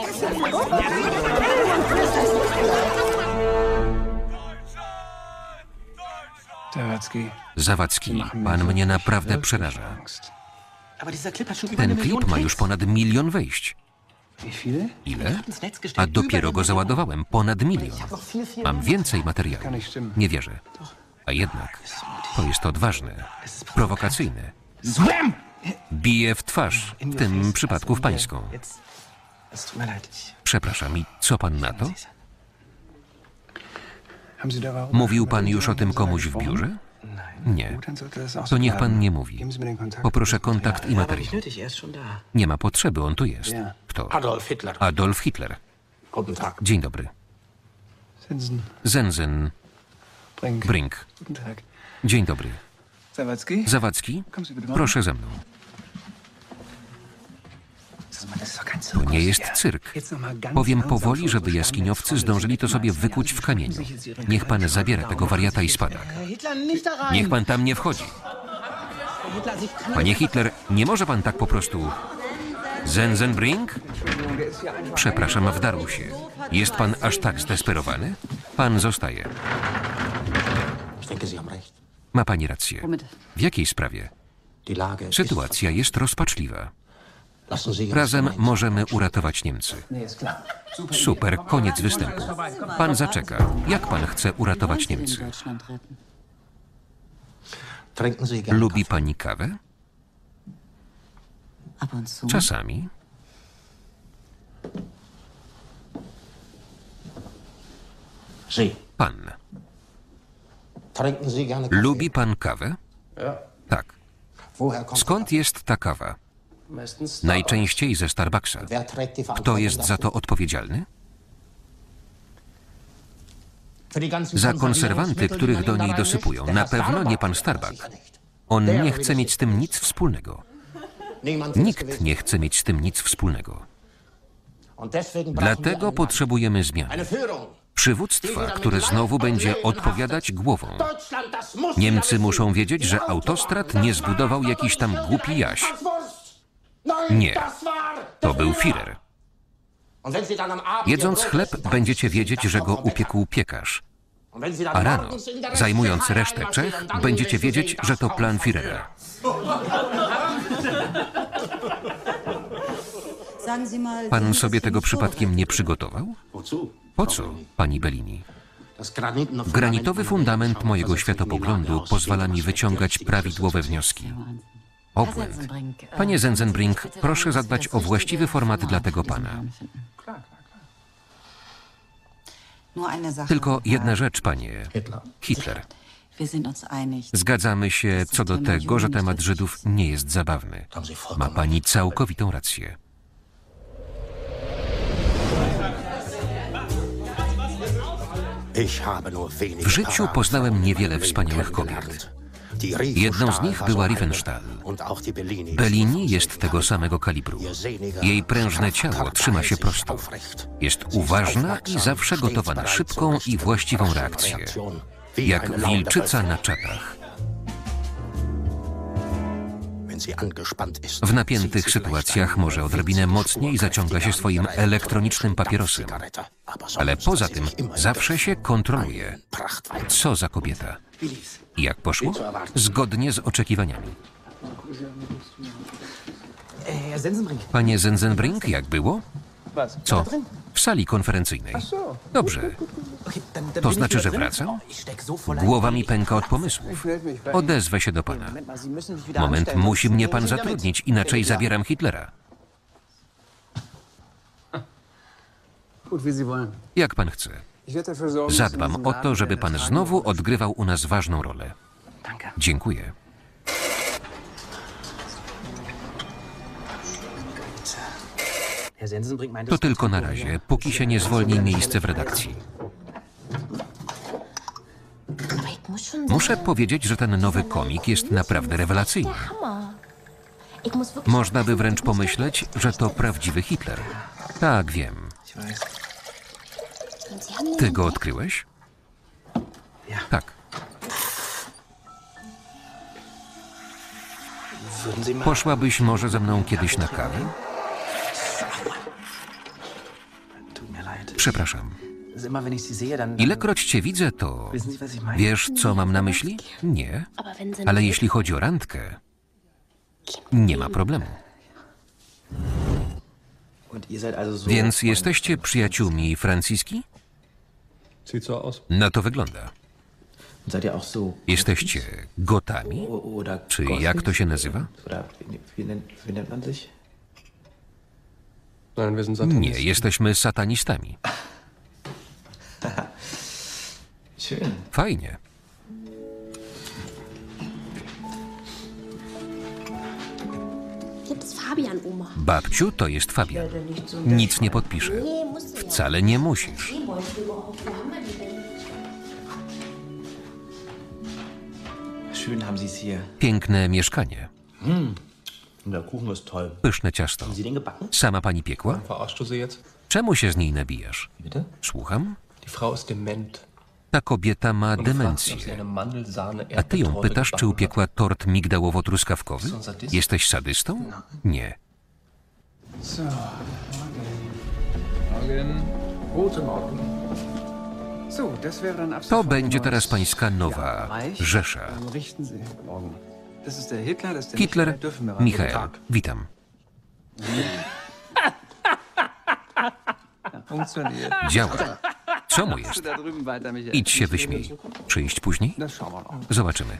S1: Zawadzki, pan mnie naprawdę przeraża. Ten klip ma już ponad 1 000 000 wejść. Ile? A dopiero go załadowałem. Ponad 1 000 000. Mam więcej materiału. Nie wierzę. A jednak to jest odważne, prowokacyjne. Bije w twarz, w tym przypadku w pańską. Przepraszam, i co pan na to? Mówił pan już o tym komuś w biurze? Nie. To niech pan nie mówi. Poproszę kontakt i materiał. Nie ma potrzeby, on tu jest. Kto? Adolf Hitler. Dzień dobry. Zenzen. Brink. Dzień dobry. Zawadzki? Proszę ze mną. To nie jest cyrk. Powiem powoli, żeby jaskiniowcy zdążyli to sobie wykuć w kamieniu. Niech pan zabiera tego wariata i spada. Niech pan tam nie wchodzi. Panie Hitler, nie może pan tak po prostu... Zenzenbrink? Przepraszam, wdarł się. Jest pan aż tak zdesperowany? Pan zostaje. Ma pani rację. W jakiej sprawie? Sytuacja jest rozpaczliwa. Razem możemy uratować Niemcy. Super, koniec występu. Pan zaczeka. Jak pan chce uratować Niemcy? Lubi pani kawę? Czasami. Pan. Lubi pan kawę? Tak. Skąd jest ta kawa? Najczęściej ze Starbucksa. Kto jest za to odpowiedzialny? Za konserwanty, których do niej dosypują. Na pewno nie pan Starbuck. On nie chce mieć z tym nic wspólnego. Nikt nie chce mieć z tym nic wspólnego. Dlatego potrzebujemy zmiany. Przywództwa, które znowu będzie odpowiadać głową. Niemcy muszą wiedzieć, że autostrad nie zbudował jakiś tam głupi Jaś. Nie. To był Führer. Jedząc chleb, będziecie wiedzieć, że go upiekł piekarz. A rano, zajmując resztę Czech, będziecie wiedzieć, że to plan Führera. Pan sobie tego przypadkiem nie przygotował? Po co, pani Bellini? Granitowy fundament mojego światopoglądu pozwala mi wyciągać prawidłowe wnioski. Obłęd. Panie Zenzenbrink, proszę zadbać o właściwy format dla tego pana. Tylko jedna rzecz, panie. Hitler. Zgadzamy się co do tego, że temat Żydów nie jest zabawny. Ma pani całkowitą rację. W życiu poznałem niewiele wspaniałych kobiet. Jedną z nich była Riefenstahl. Bellini jest tego samego kalibru. Jej prężne ciało trzyma się prosto. Jest uważna i zawsze gotowa na szybką i właściwą reakcję. Jak wilczyca na czatach. W napiętych sytuacjach może odrobinę mocniej zaciąga się swoim elektronicznym papierosem. Ale poza tym zawsze się kontroluje. Co za kobieta. I jak poszło? Zgodnie z oczekiwaniami. Panie Zenzenbrink, jak było? Co? W sali konferencyjnej. Dobrze. To znaczy, że wracam? Głowa mi pęka od pomysłów. Odezwę się do pana. Moment, musi mnie pan zatrudnić, inaczej zabieram Hitlera. Jak pan chce. Zadbam o to, żeby pan znowu odgrywał u nas ważną rolę. Dziękuję. To tylko na razie, póki się nie zwolni miejsce w redakcji. Muszę powiedzieć, że ten nowy komik jest naprawdę rewelacyjny. Można by wręcz pomyśleć, że to prawdziwy Hitler. Tak, wiem. Ty go odkryłeś? Tak. Poszłabyś może ze mną kiedyś na kawę? Przepraszam. Ilekroć cię widzę, to... Wiesz, co mam na myśli? Nie. Ale jeśli chodzi o randkę, nie ma problemu. Więc jesteście przyjaciółmi Franciski? Na to wygląda. Jesteście gotami? Czy jak to się nazywa? Nie, jesteśmy satanistami. Fajnie. Babciu, to jest Fabian. Nic nie podpiszę. Wcale nie musisz. Piękne mieszkanie. Pyszne ciasto. Sama pani piekła? Czemu się z niej nabijasz? Słucham? Ta kobieta ma demencję. A ty ją pytasz, czy upiekła tort migdałowo-truskawkowy? Jesteś sadystą? Nie. To będzie teraz pańska nowa Rzesza. Hitler, Michael, witam. Działa. Co mu jest? Idź się wyśmiej. Przyjść później? Zobaczymy.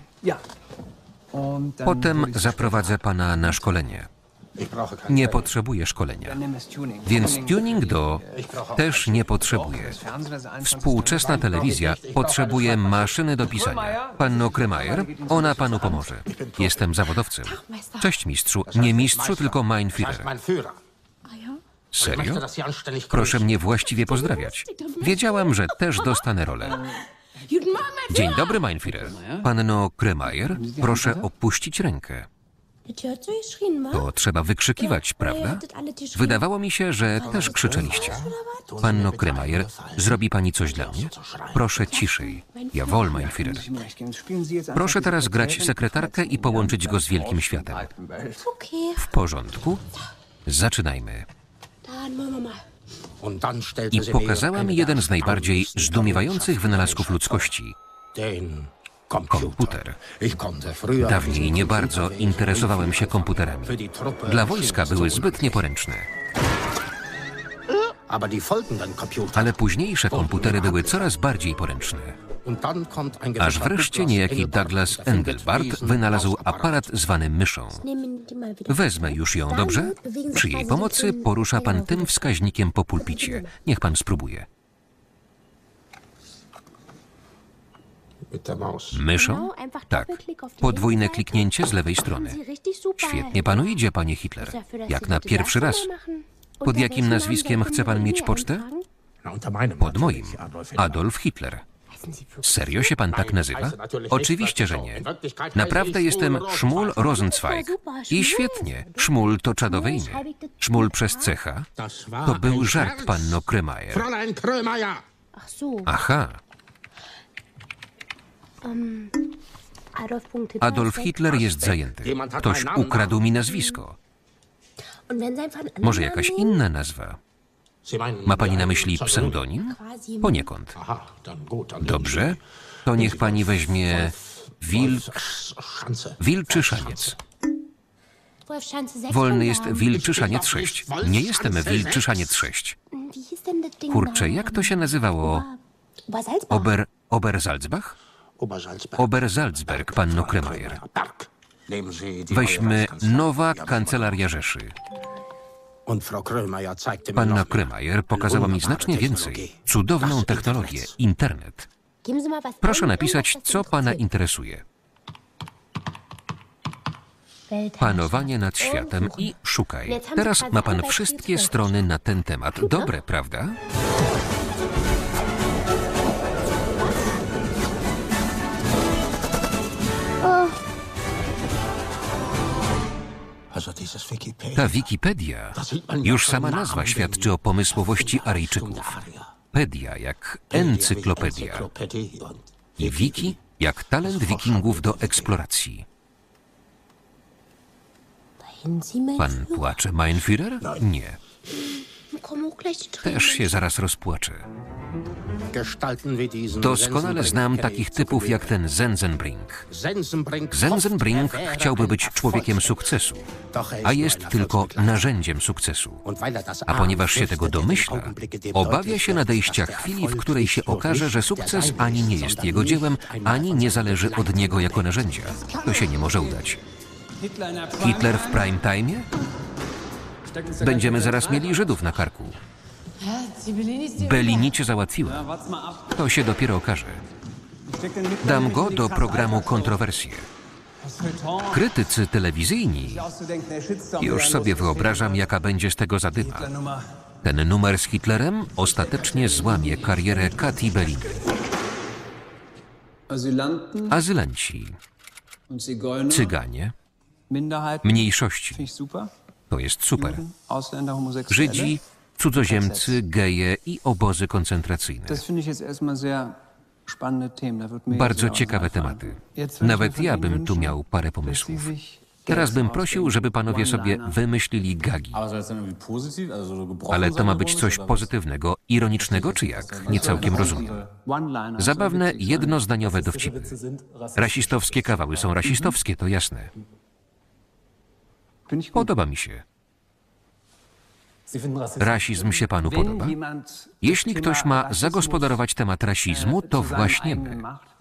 S1: Potem zaprowadzę pana na szkolenie. Nie potrzebuję szkolenia. Więc tuning do też nie potrzebuję. Współczesna telewizja potrzebuje maszyny do pisania. Panno Kremajer, ona panu pomoże. Jestem zawodowcem. Cześć mistrzu. Nie mistrzu, tylko mein Führer. Serio? Proszę mnie właściwie pozdrawiać. Wiedziałam, że też dostanę rolę. Dzień dobry, mein Führer. Panno Kremajer, proszę opuścić rękę. To trzeba wykrzykiwać, prawda? Wydawało mi się, że też krzyczeliście. Panno Kremajer, zrobi pani coś dla mnie? Proszę ciszej. Jawohl, mein Führer. Proszę teraz grać sekretarkę i połączyć go z wielkim światem. W porządku? Zaczynajmy. I pokazała mi jeden z najbardziej zdumiewających wynalazków ludzkości – komputer. Dawniej nie bardzo interesowałem się komputerami. Dla wojska były zbyt nieporęczne. Ale późniejsze komputery były coraz bardziej poręczne. Aż wreszcie niejaki Douglas Engelbart wynalazł aparat zwany myszą. Wezmę już ją, dobrze? Przy jej pomocy porusza pan tym wskaźnikiem po pulpicie. Niech pan spróbuje. Myszą? Tak. Podwójne kliknięcie z lewej strony. Świetnie panu idzie, panie Hitler. Jak na pierwszy raz. Pod jakim nazwiskiem chce pan mieć pocztę? Pod moim. Adolf Hitler. Serio się pan tak nazywa? Oczywiście, że nie. Naprawdę jestem Szmul Rosenzweig. I świetnie. Szmul to czadowe imię. Szmul przez cecha? To był żart, panno Krömayer. Aha. Adolf Hitler jest zajęty. Ktoś ukradł mi nazwisko. Może jakaś inna nazwa? Ma pani na myśli pseudonim? Poniekąd. Dobrze, to niech pani weźmie Wilczy Szaniec. Wolny jest Wilczy Szaniec 6. Nie jestem Wilczy Szaniec 6. Kurczę, jak to się nazywało? Obersalzbach? Obersalzberg, panno Krömayer. Weźmy Nowa Kancelaria Rzeszy. Panna Krömayer pokazała mi znacznie więcej. Cudowną technologię, internet. Proszę napisać, co pana interesuje. Panowanie nad światem i szukaj. Teraz ma pan wszystkie strony na ten temat. Dobre, prawda? Ta Wikipedia, już sama nazwa świadczy o pomysłowości Aryjczyków. Pedia jak encyklopedia i wiki jak talent wikingów do eksploracji. Pan płacze, mein Führer? Nie. Też się zaraz rozpłaczę. Doskonale znam takich typów jak ten Sensenbrink. Sensenbrink chciałby być człowiekiem sukcesu, a jest tylko narzędziem sukcesu. A ponieważ się tego domyśla, obawia się nadejścia chwili, w której się okaże, że sukces ani nie jest jego dziełem, ani nie zależy od niego jako narzędzia. To się nie może udać. Hitler w prime time? Będziemy zaraz mieli Żydów na karku. Bellini cię załatwiła. To się dopiero okaże. Dam go do programu Kontrowersje. Krytycy telewizyjni. Już sobie wyobrażam, jaka będzie z tego zadyma. Ten numer z Hitlerem ostatecznie złamie karierę Katy Bellini. Azylanci, Cyganie, mniejszości. To jest super. Żydzi, cudzoziemcy, geje i obozy koncentracyjne. Bardzo ciekawe tematy. Nawet ja bym tu miał parę pomysłów. Teraz bym prosił, żeby panowie sobie wymyślili gagi. Ale to ma być coś pozytywnego, ironicznego czy jak? Nie całkiem rozumiem. Zabawne, jednozdaniowe dowcipy. Rasistowskie kawały są rasistowskie, to jasne. Podoba mi się. Rasizm się panu podoba? Jeśli ktoś ma zagospodarować temat rasizmu, to właśnie my.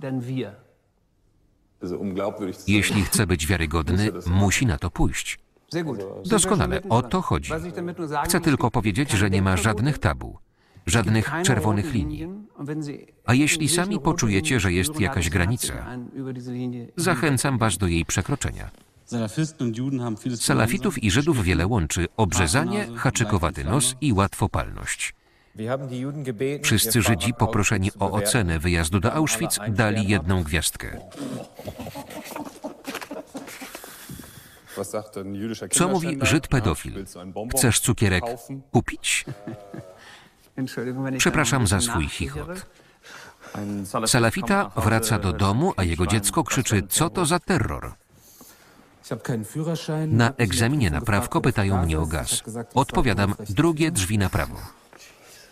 S1: Jeśli chce być wiarygodny, musi na to pójść. Doskonale, o to chodzi. Chcę tylko powiedzieć, że nie ma żadnych tabu, żadnych czerwonych linii. A jeśli sami poczujecie, że jest jakaś granica, zachęcam was do jej przekroczenia. Salafitów i Żydów wiele łączy: obrzezanie, haczykowaty nos i łatwopalność. Wszyscy Żydzi poproszeni o ocenę wyjazdu do Auschwitz dali 1 gwiazdkę. Co mówi Żyd pedofil? Chcesz cukierek kupić? Przepraszam za swój chichot. Salafita wraca do domu, a jego dziecko krzyczy: co to za terror? Na egzaminie na prawko pytają mnie o gaz. Odpowiadam: drugie drzwi na prawo.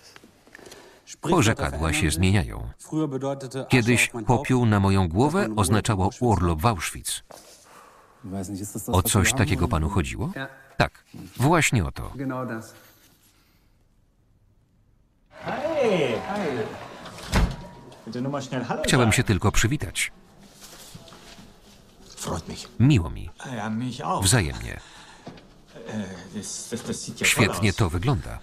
S1: Porzekadła się zmieniają. Kiedyś popiół na moją głowę oznaczało urlop w Auschwitz. O coś takiego panu chodziło? Tak, właśnie o to. Chciałem się tylko przywitać. Miło mi. Wzajemnie. Świetnie to wygląda.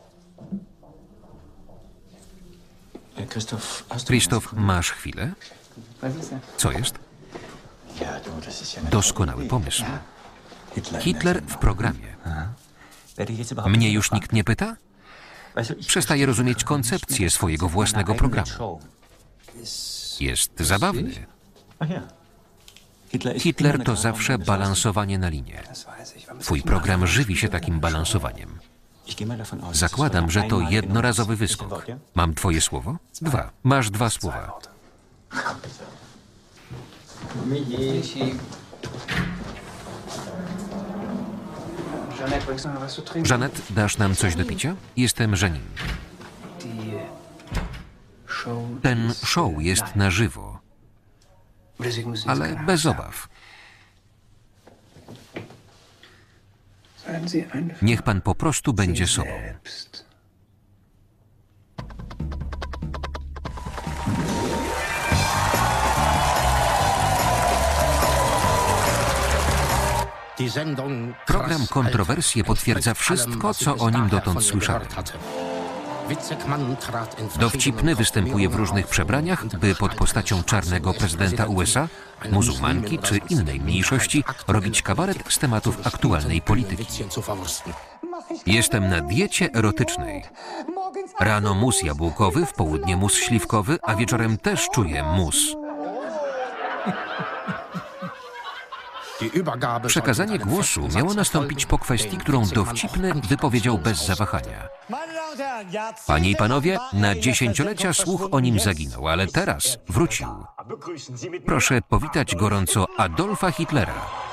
S1: Krzysztof, masz chwilę? Co jest? Doskonały pomysł. Hitler w programie. Mnie już nikt nie pyta? Przestaję rozumieć koncepcję swojego własnego programu. Jest zabawny. Hitler to zawsze balansowanie na linie. Twój program żywi się takim balansowaniem. Zakładam, że to jednorazowy wyskok. Mam twoje słowo? 2. Masz 2 słowa. Żanet, dasz nam coś do picia? Jestem Żanin. Ten show jest na żywo, ale bez obaw. Niech pan po prostu będzie sobą. Program Kontrowersje potwierdza wszystko, co o nim dotąd słyszałem. Dowcipny występuje w różnych przebraniach, by pod postacią czarnego prezydenta USA, muzułmanki czy innej mniejszości robić kabaret z tematów aktualnej polityki. Jestem na diecie erotycznej. Rano mus jabłkowy, w południe mus śliwkowy, a wieczorem też czuję mus. Przekazanie głosu miało nastąpić po kwestii, którą Dowcipny wypowiedział bez zawahania. Panie i panowie, na dziesięciolecia słuch o nim zaginął, ale teraz wrócił. Proszę powitać gorąco Adolfa Hitlera.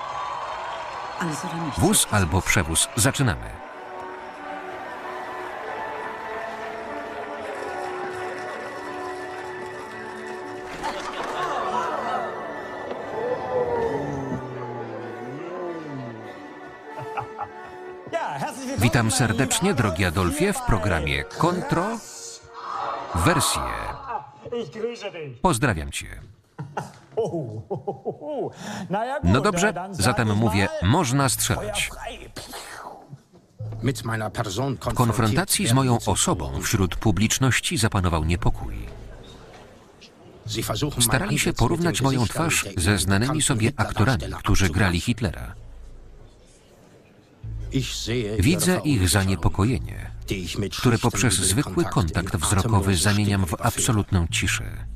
S1: Wóz albo przewóz. Zaczynamy. Witam serdecznie, drogi Adolfie, w programie Kontrowersje. Pozdrawiam cię. No dobrze, zatem mówię, można strzelać. W konfrontacji z moją osobą wśród publiczności zapanował niepokój. Starali się porównać moją twarz ze znanymi sobie aktorami, którzy grali Hitlera. Widzę ich zaniepokojenie, które poprzez zwykły kontakt wzrokowy zamieniam w absolutną ciszę.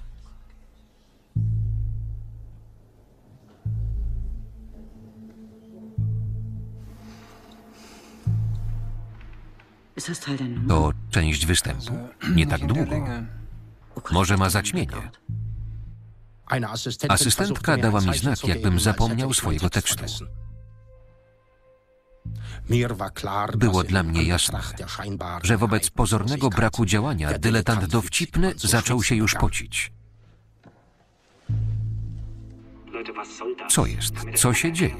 S1: To część występu. Nie tak długo. Może ma zaćmienie. Asystentka dała mi znak, jakbym zapomniał swojego tekstu. Było dla mnie jasne, że wobec pozornego braku działania dyletant Dowcipny zaczął się już pocić. Co jest? Co się dzieje?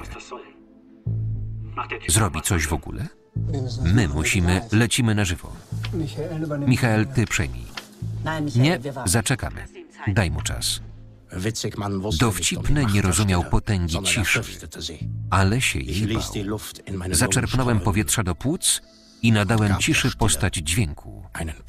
S1: Zrobi coś w ogóle? My lecimy na żywo. Michael, ty przejmij. Nie, zaczekamy. Daj mu czas. Dowcipny nie rozumiał potęgi ciszy, ale się jej bał. Zaczerpnąłem powietrza do płuc i nadałem ciszy postać dźwięku.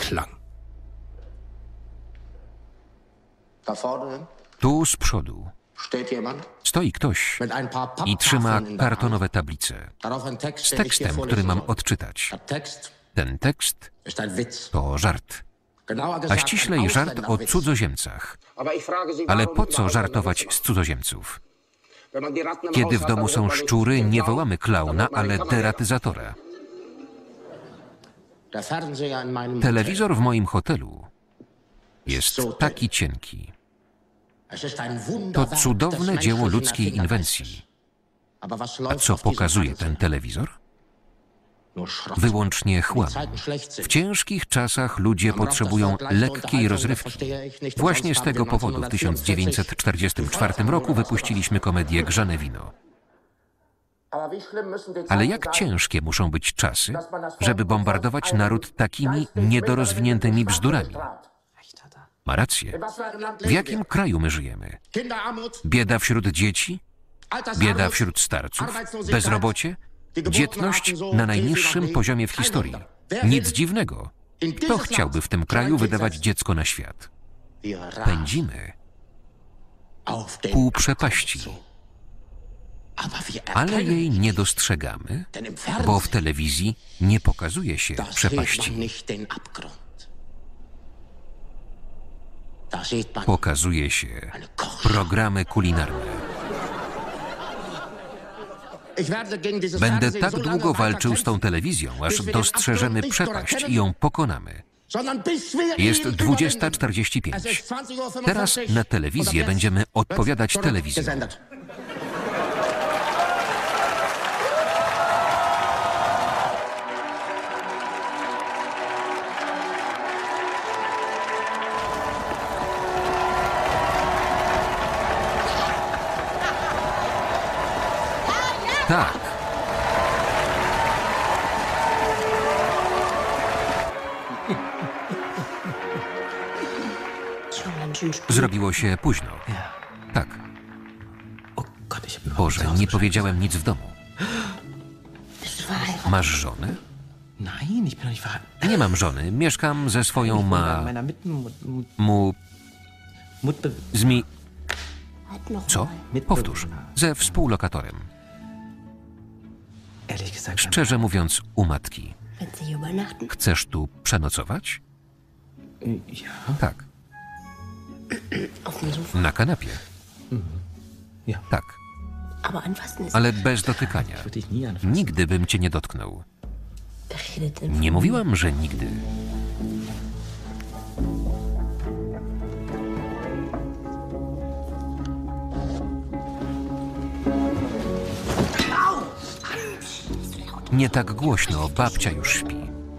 S1: Tu z przodu stoi ktoś i trzyma kartonowe tablice z tekstem, który mam odczytać. Ten tekst to żart. A ściślej żart o cudzoziemcach. Ale po co żartować z cudzoziemców? Kiedy w domu są szczury, nie wołamy klauna, ale deratyzatora. Telewizor w moim hotelu jest taki cienki. To cudowne dzieło ludzkiej inwencji. A co pokazuje ten telewizor? wyłącznie chłam. W ciężkich czasach ludzie potrzebują lekkiej rozrywki. Właśnie z tego powodu w 1944 roku wypuściliśmy komedię Grzane wino. Ale jak ciężkie muszą być czasy, żeby bombardować naród takimi niedorozwiniętymi bzdurami? Ma rację. W jakim kraju my żyjemy? Bieda wśród dzieci? Bieda wśród starców? Bezrobocie? Dzietność na najniższym poziomie w historii. Nic dziwnego. Kto chciałby w tym kraju wydawać dziecko na świat? Pędzimy ku przepaści. Ale jej nie dostrzegamy, bo w telewizji nie pokazuje się przepaści. Pokazuje się programy kulinarne. Będę tak długo walczył z tą telewizją, aż dostrzeżemy przepaść i ją pokonamy. Jest 20:45. Teraz na telewizję będziemy odpowiadać telewizją. Tak. Zrobiło się późno. Tak. Boże, nie powiedziałem nic w domu. Masz żonę? Nie mam żony. Mieszkam ze swoją Co? Powtórz. Ze współlokatorem. Szczerze mówiąc, u matki. Chcesz tu przenocować? Tak. Na kanapie? Tak. Ale bez dotykania. Nigdy bym cię nie dotknął. Nie mówiłam, że nigdy. Nie tak głośno, babcia już śpi.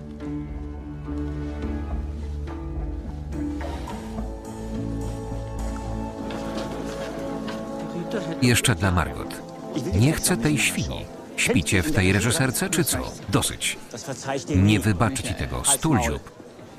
S1: Jeszcze dla Margot. Nie chcę tej świni. Śpicie w tej reżyserce, czy co? Dosyć. Nie wybaczę ci tego, Stuldziób.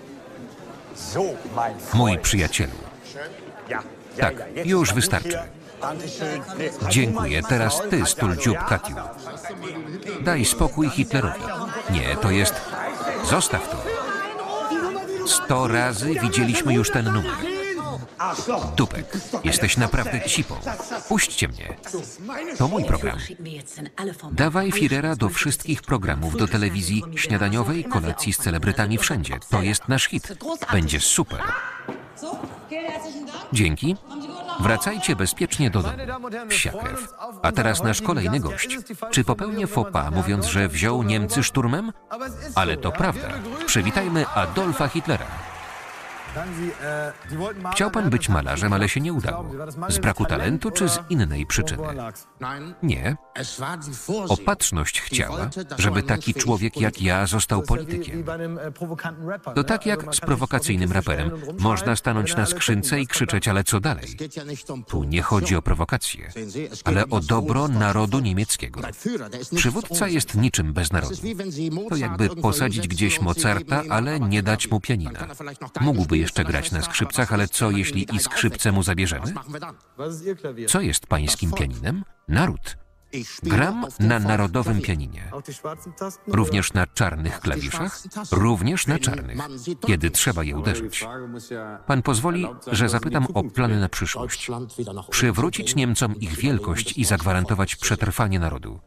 S1: Mój przyjacielu. Tak, już wystarczy. Dziękuję, teraz ty, Stuldziób Katiu. Daj spokój Hitlerowi. Nie, to jest... Zostaw to. 100 razy widzieliśmy już ten numer. Dupek, jesteś naprawdę cipą. Puśćcie mnie. To mój program. Dawaj Firera do wszystkich programów, do telewizji śniadaniowej, kolacji z celebrytami wszędzie. To jest nasz hit. Będzie super. Dzięki. Wracajcie bezpiecznie do domu. Psiakew. A teraz nasz kolejny gość. Czy popełnię faux pas, mówiąc, że wziął Niemcy szturmem? Ale to prawda. Przywitajmy Adolfa Hitlera. Chciał pan być malarzem, ale się nie udało. Z braku talentu czy z innej przyczyny? Nie. Opatrzność chciała, żeby taki człowiek jak ja został politykiem. To tak jak z prowokacyjnym raperem. Można stanąć na skrzynce i krzyczeć, ale co dalej? Tu nie chodzi o prowokację, ale o dobro narodu niemieckiego. Przywódca jest niczym bez narodu. To jakby posadzić gdzieś Mozarta, ale nie dać mu pianina. Mógłby jeszcze grać na skrzypcach, ale co jeśli i skrzypce mu zabierzemy? Co jest pańskim pianinem? Naród. Gram na narodowym pianinie. Również na czarnych klawiszach? Również na czarnych, kiedy trzeba je uderzyć. Pan pozwoli, że zapytam o plany na przyszłość. Przywrócić Niemcom ich wielkość i zagwarantować przetrwanie narodu.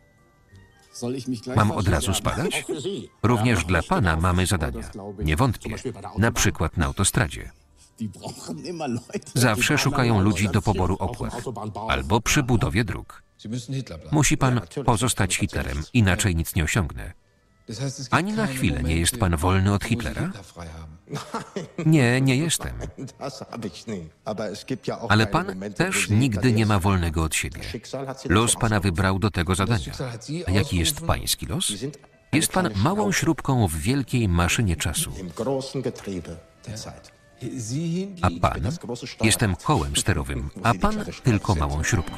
S1: Mam od razu spadać? Również dla pana mamy zadania. Nie wątpię. Na przykład na autostradzie. Zawsze szukają ludzi do poboru opłat. Albo przy budowie dróg. Musi pan pozostać Hitlerem, inaczej nic nie osiągnę. Ani na chwilę nie jest pan wolny od Hitlera? Nie, nie jestem. Ale pan też nigdy nie ma wolnego od siebie. Los pana wybrał do tego zadania. A jaki jest pański los? Jest pan małą śrubką w wielkiej maszynie czasu.
S2: Im großen Getriebe der Zeit.
S1: A pan? Jestem kołem sterowym, a pan tylko małą śrubką.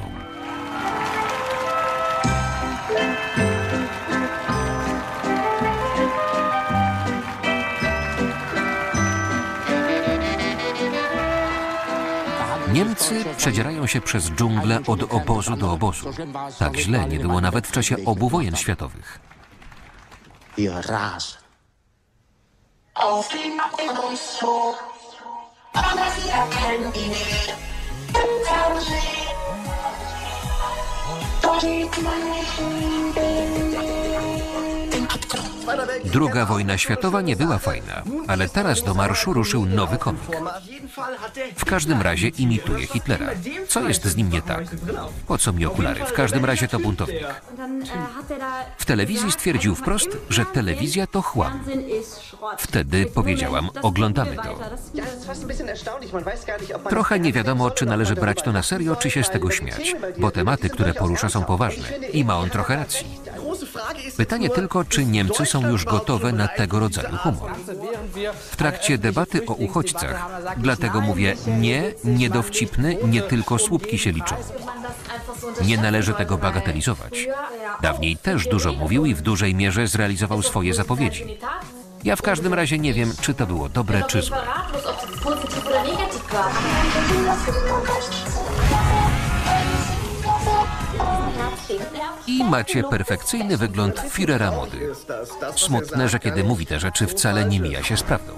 S1: Niemcy przedzierają się przez dżunglę od obozu do obozu. Tak źle nie było nawet w czasie obu wojen światowych.
S2: Wir rasen.
S3: Auf den Abgrundflug, aber sie erkennen ihn nicht. Im Fernsehen, dort sieht man nicht den Abgrund.
S1: Druga wojna światowa nie była fajna, ale teraz do marszu ruszył nowy komik. W każdym razie imituje Hitlera. Co jest z nim nie tak? Po co mi okulary? W każdym razie to buntownik. W telewizji stwierdził wprost, że telewizja to chłam. Wtedy powiedziałam, oglądamy to. Trochę nie wiadomo, czy należy brać to na serio, czy się z tego śmiać, bo tematy, które porusza, są poważne i ma on trochę racji. Pytanie tylko, czy Niemcy są już gotowe na tego rodzaju humor. W trakcie debaty o uchodźcach, dlatego mówię nie, niedowcipny, nie tylko słupki się liczą. Nie należy tego bagatelizować. Dawniej też dużo mówił i w dużej mierze zrealizował swoje zapowiedzi. Ja w każdym razie nie wiem, czy to było dobre, czy złe. I macie perfekcyjny wygląd Führera mody. Smutne, że kiedy mówi te rzeczy, wcale nie mija się z prawdą.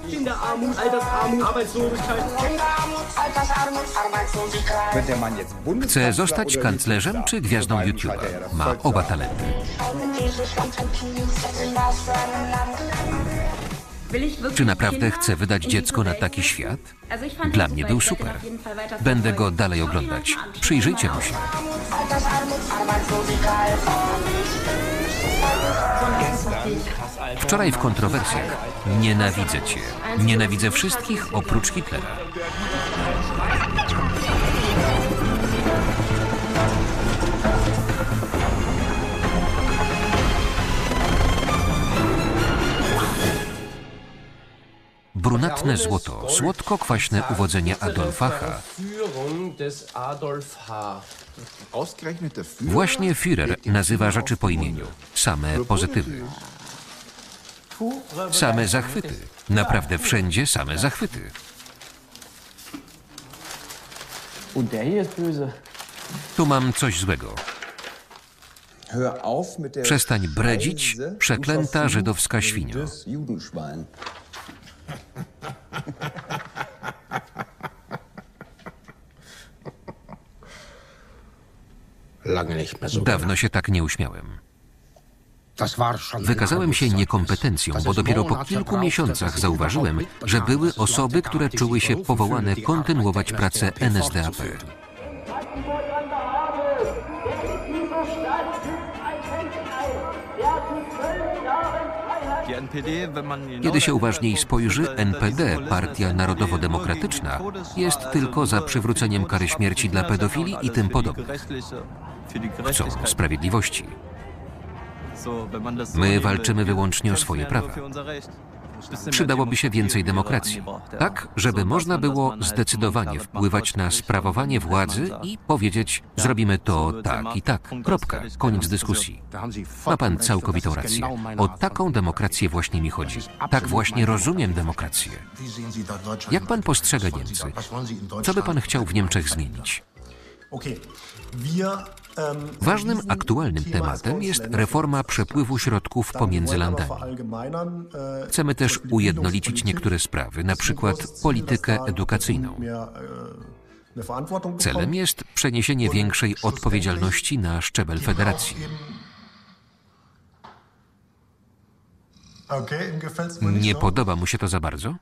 S1: Chce zostać kanclerzem czy gwiazdą YouTube'a? Ma oba talenty. Czy naprawdę chce wydać dziecko na taki świat? Dla mnie był super. Będę go dalej oglądać. Przyjrzyjcie mu się. Wczoraj w kontrowersjach. Nienawidzę cię. Nienawidzę wszystkich oprócz Hitlera. Brunatne złoto, słodko-kwaśne uwodzenie Adolfa H. Właśnie Führer nazywa rzeczy po imieniu. Same pozytywy. Same zachwyty. Naprawdę wszędzie same zachwyty. Tu mam coś złego. Przestań bredzić, przeklęta żydowska świnio. Dawno się tak nie uśmiałem. Wykazałem się niekompetencją, bo dopiero po kilku miesiącach zauważyłem, że były osoby, które czuły się powołane kontynuować pracę NSDAP. Kiedy się uważniej spojrzy, NPD, Partia Narodowo-Demokratyczna, jest tylko za przywróceniem kary śmierci dla pedofili i tym podobnych. Chcą sprawiedliwości. My walczymy wyłącznie o swoje prawa. Przydałoby się więcej demokracji, tak, żeby można było zdecydowanie wpływać na sprawowanie władzy i powiedzieć, zrobimy to tak i tak. Kropka. Koniec dyskusji. Ma pan całkowitą rację. O taką demokrację właśnie mi chodzi. Tak właśnie rozumiem demokrację. Jak pan postrzega Niemcy? Co by pan chciał w Niemczech zmienić? Ważnym aktualnym tematem jest reforma przepływu środków pomiędzy landami. Chcemy też ujednolicić niektóre sprawy, na przykład politykę edukacyjną. Celem jest przeniesienie większej odpowiedzialności na szczebel federacji. Nie podoba mu się to za bardzo?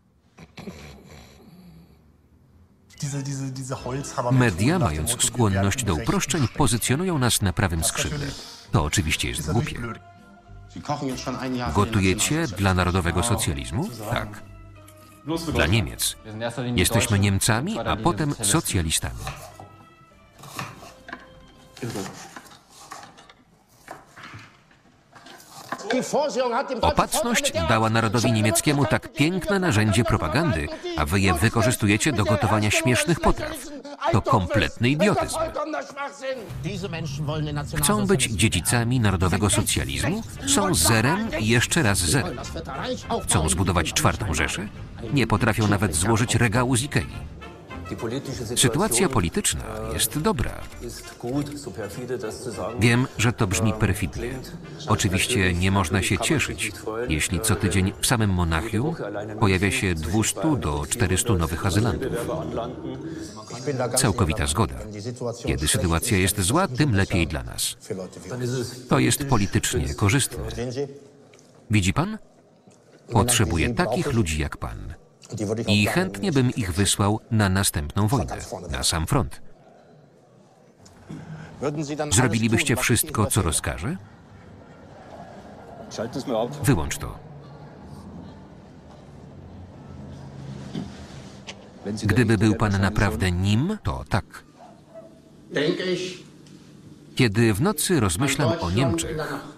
S1: Media, mając skłonność do uproszczeń, pozycjonują nas na prawym skrzydle. To oczywiście jest głupie. Gotujecie dla narodowego socjalizmu? Tak. Dla Niemiec. Jesteśmy Niemcami, a potem socjalistami. Opatrzność dała narodowi niemieckiemu tak piękne narzędzie propagandy, a wy je wykorzystujecie do gotowania śmiesznych potraw. To kompletny idiotyzm. Chcą być dziedzicami narodowego socjalizmu? Są zerem i jeszcze raz zerem. Chcą zbudować czwartą Rzeszę? Nie potrafią nawet złożyć regału z Ikei. Sytuacja polityczna jest dobra. Wiem, że to brzmi perfidnie. Oczywiście nie można się cieszyć, jeśli co tydzień w samym Monachium pojawia się 200 do 400 nowych azylantów. Całkowita zgoda. Kiedy sytuacja jest zła, tym lepiej dla nas. To jest politycznie korzystne. Widzi pan? Potrzebuję takich ludzi jak pan. I chętnie bym ich wysłał na następną wojnę, na sam front. Zrobilibyście wszystko, co rozkaże? Wyłącz to. Gdyby był pan naprawdę nim, to tak. Kiedy w nocy rozmyślam o Niemczech,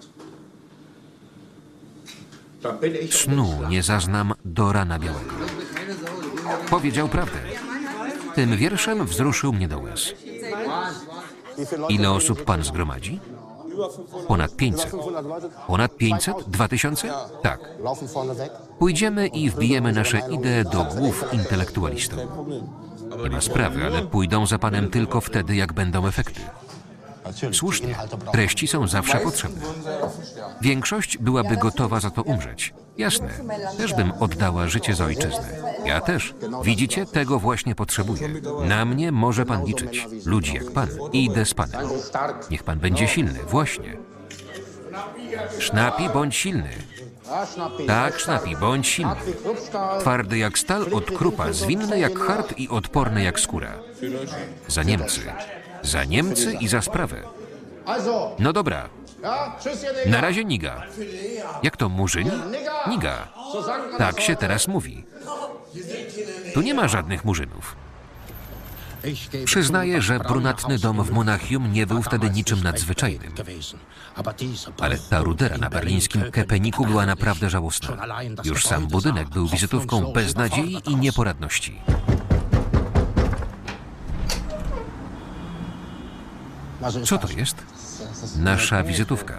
S1: snu nie zaznam do rana białego. Powiedział prawdę. Tym wierszem wzruszył mnie do łez. Ile osób pan zgromadzi? Ponad 500. Ponad 500? 2000? Tak. Pójdziemy i wbijemy nasze idee do głów intelektualistom. Nie ma sprawy, ale pójdą za panem tylko wtedy, jak będą efekty. Słusznie, treści są zawsze potrzebne. Większość byłaby gotowa za to umrzeć. Jasne, też bym oddała życie za ojczyznę. Ja też. Widzicie, tego właśnie potrzebuję. Na mnie może pan liczyć. Ludzi jak pan. I idę z panem. Niech pan będzie silny, właśnie. Sznapi, bądź silny. Tak, Sznapi, bądź silny. Twardy jak stal od krupa, zwinny jak hart i odporny jak skóra. Za Niemcy. Za Niemcy i za sprawę. No dobra. Na razie niga. Jak to murzyn? Niga. Tak się teraz mówi. Tu nie ma żadnych murzynów. Przyznaję, że brunatny dom w Monachium nie był wtedy niczym nadzwyczajnym. Ale ta rudera na berlińskim Kepeniku była naprawdę żałosna. Już sam budynek był wizytówką beznadziei i nieporadności. Co to jest? Nasza wizytówka.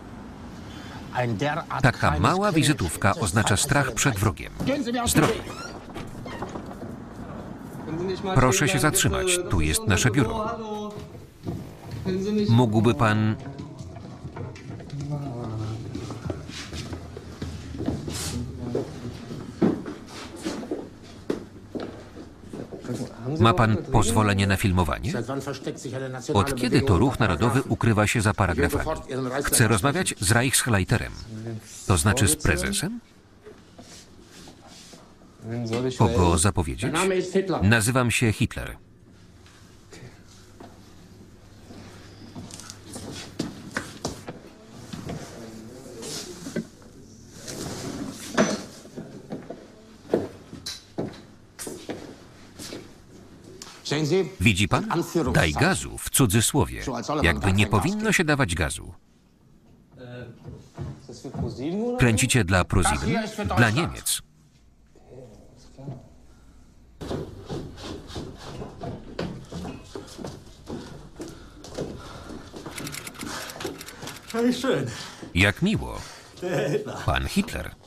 S1: Taka mała wizytówka oznacza strach przed wrogiem. Zdrowie. Proszę się zatrzymać. Tu jest nasze biuro. Mógłby pan... Ma pan pozwolenie na filmowanie? Od kiedy to Ruch Narodowy ukrywa się za paragrafami? Chce rozmawiać z Reichsleiterem. To znaczy z prezesem? Kogo zapowiedzieć? Nazywam się Hitler. Widzi pan? Daj gazu, w cudzysłowie. Jakby nie powinno się dawać gazu. Kręcicie dla ProSieben? Dla Niemiec. Jak miło. Pan Hitler.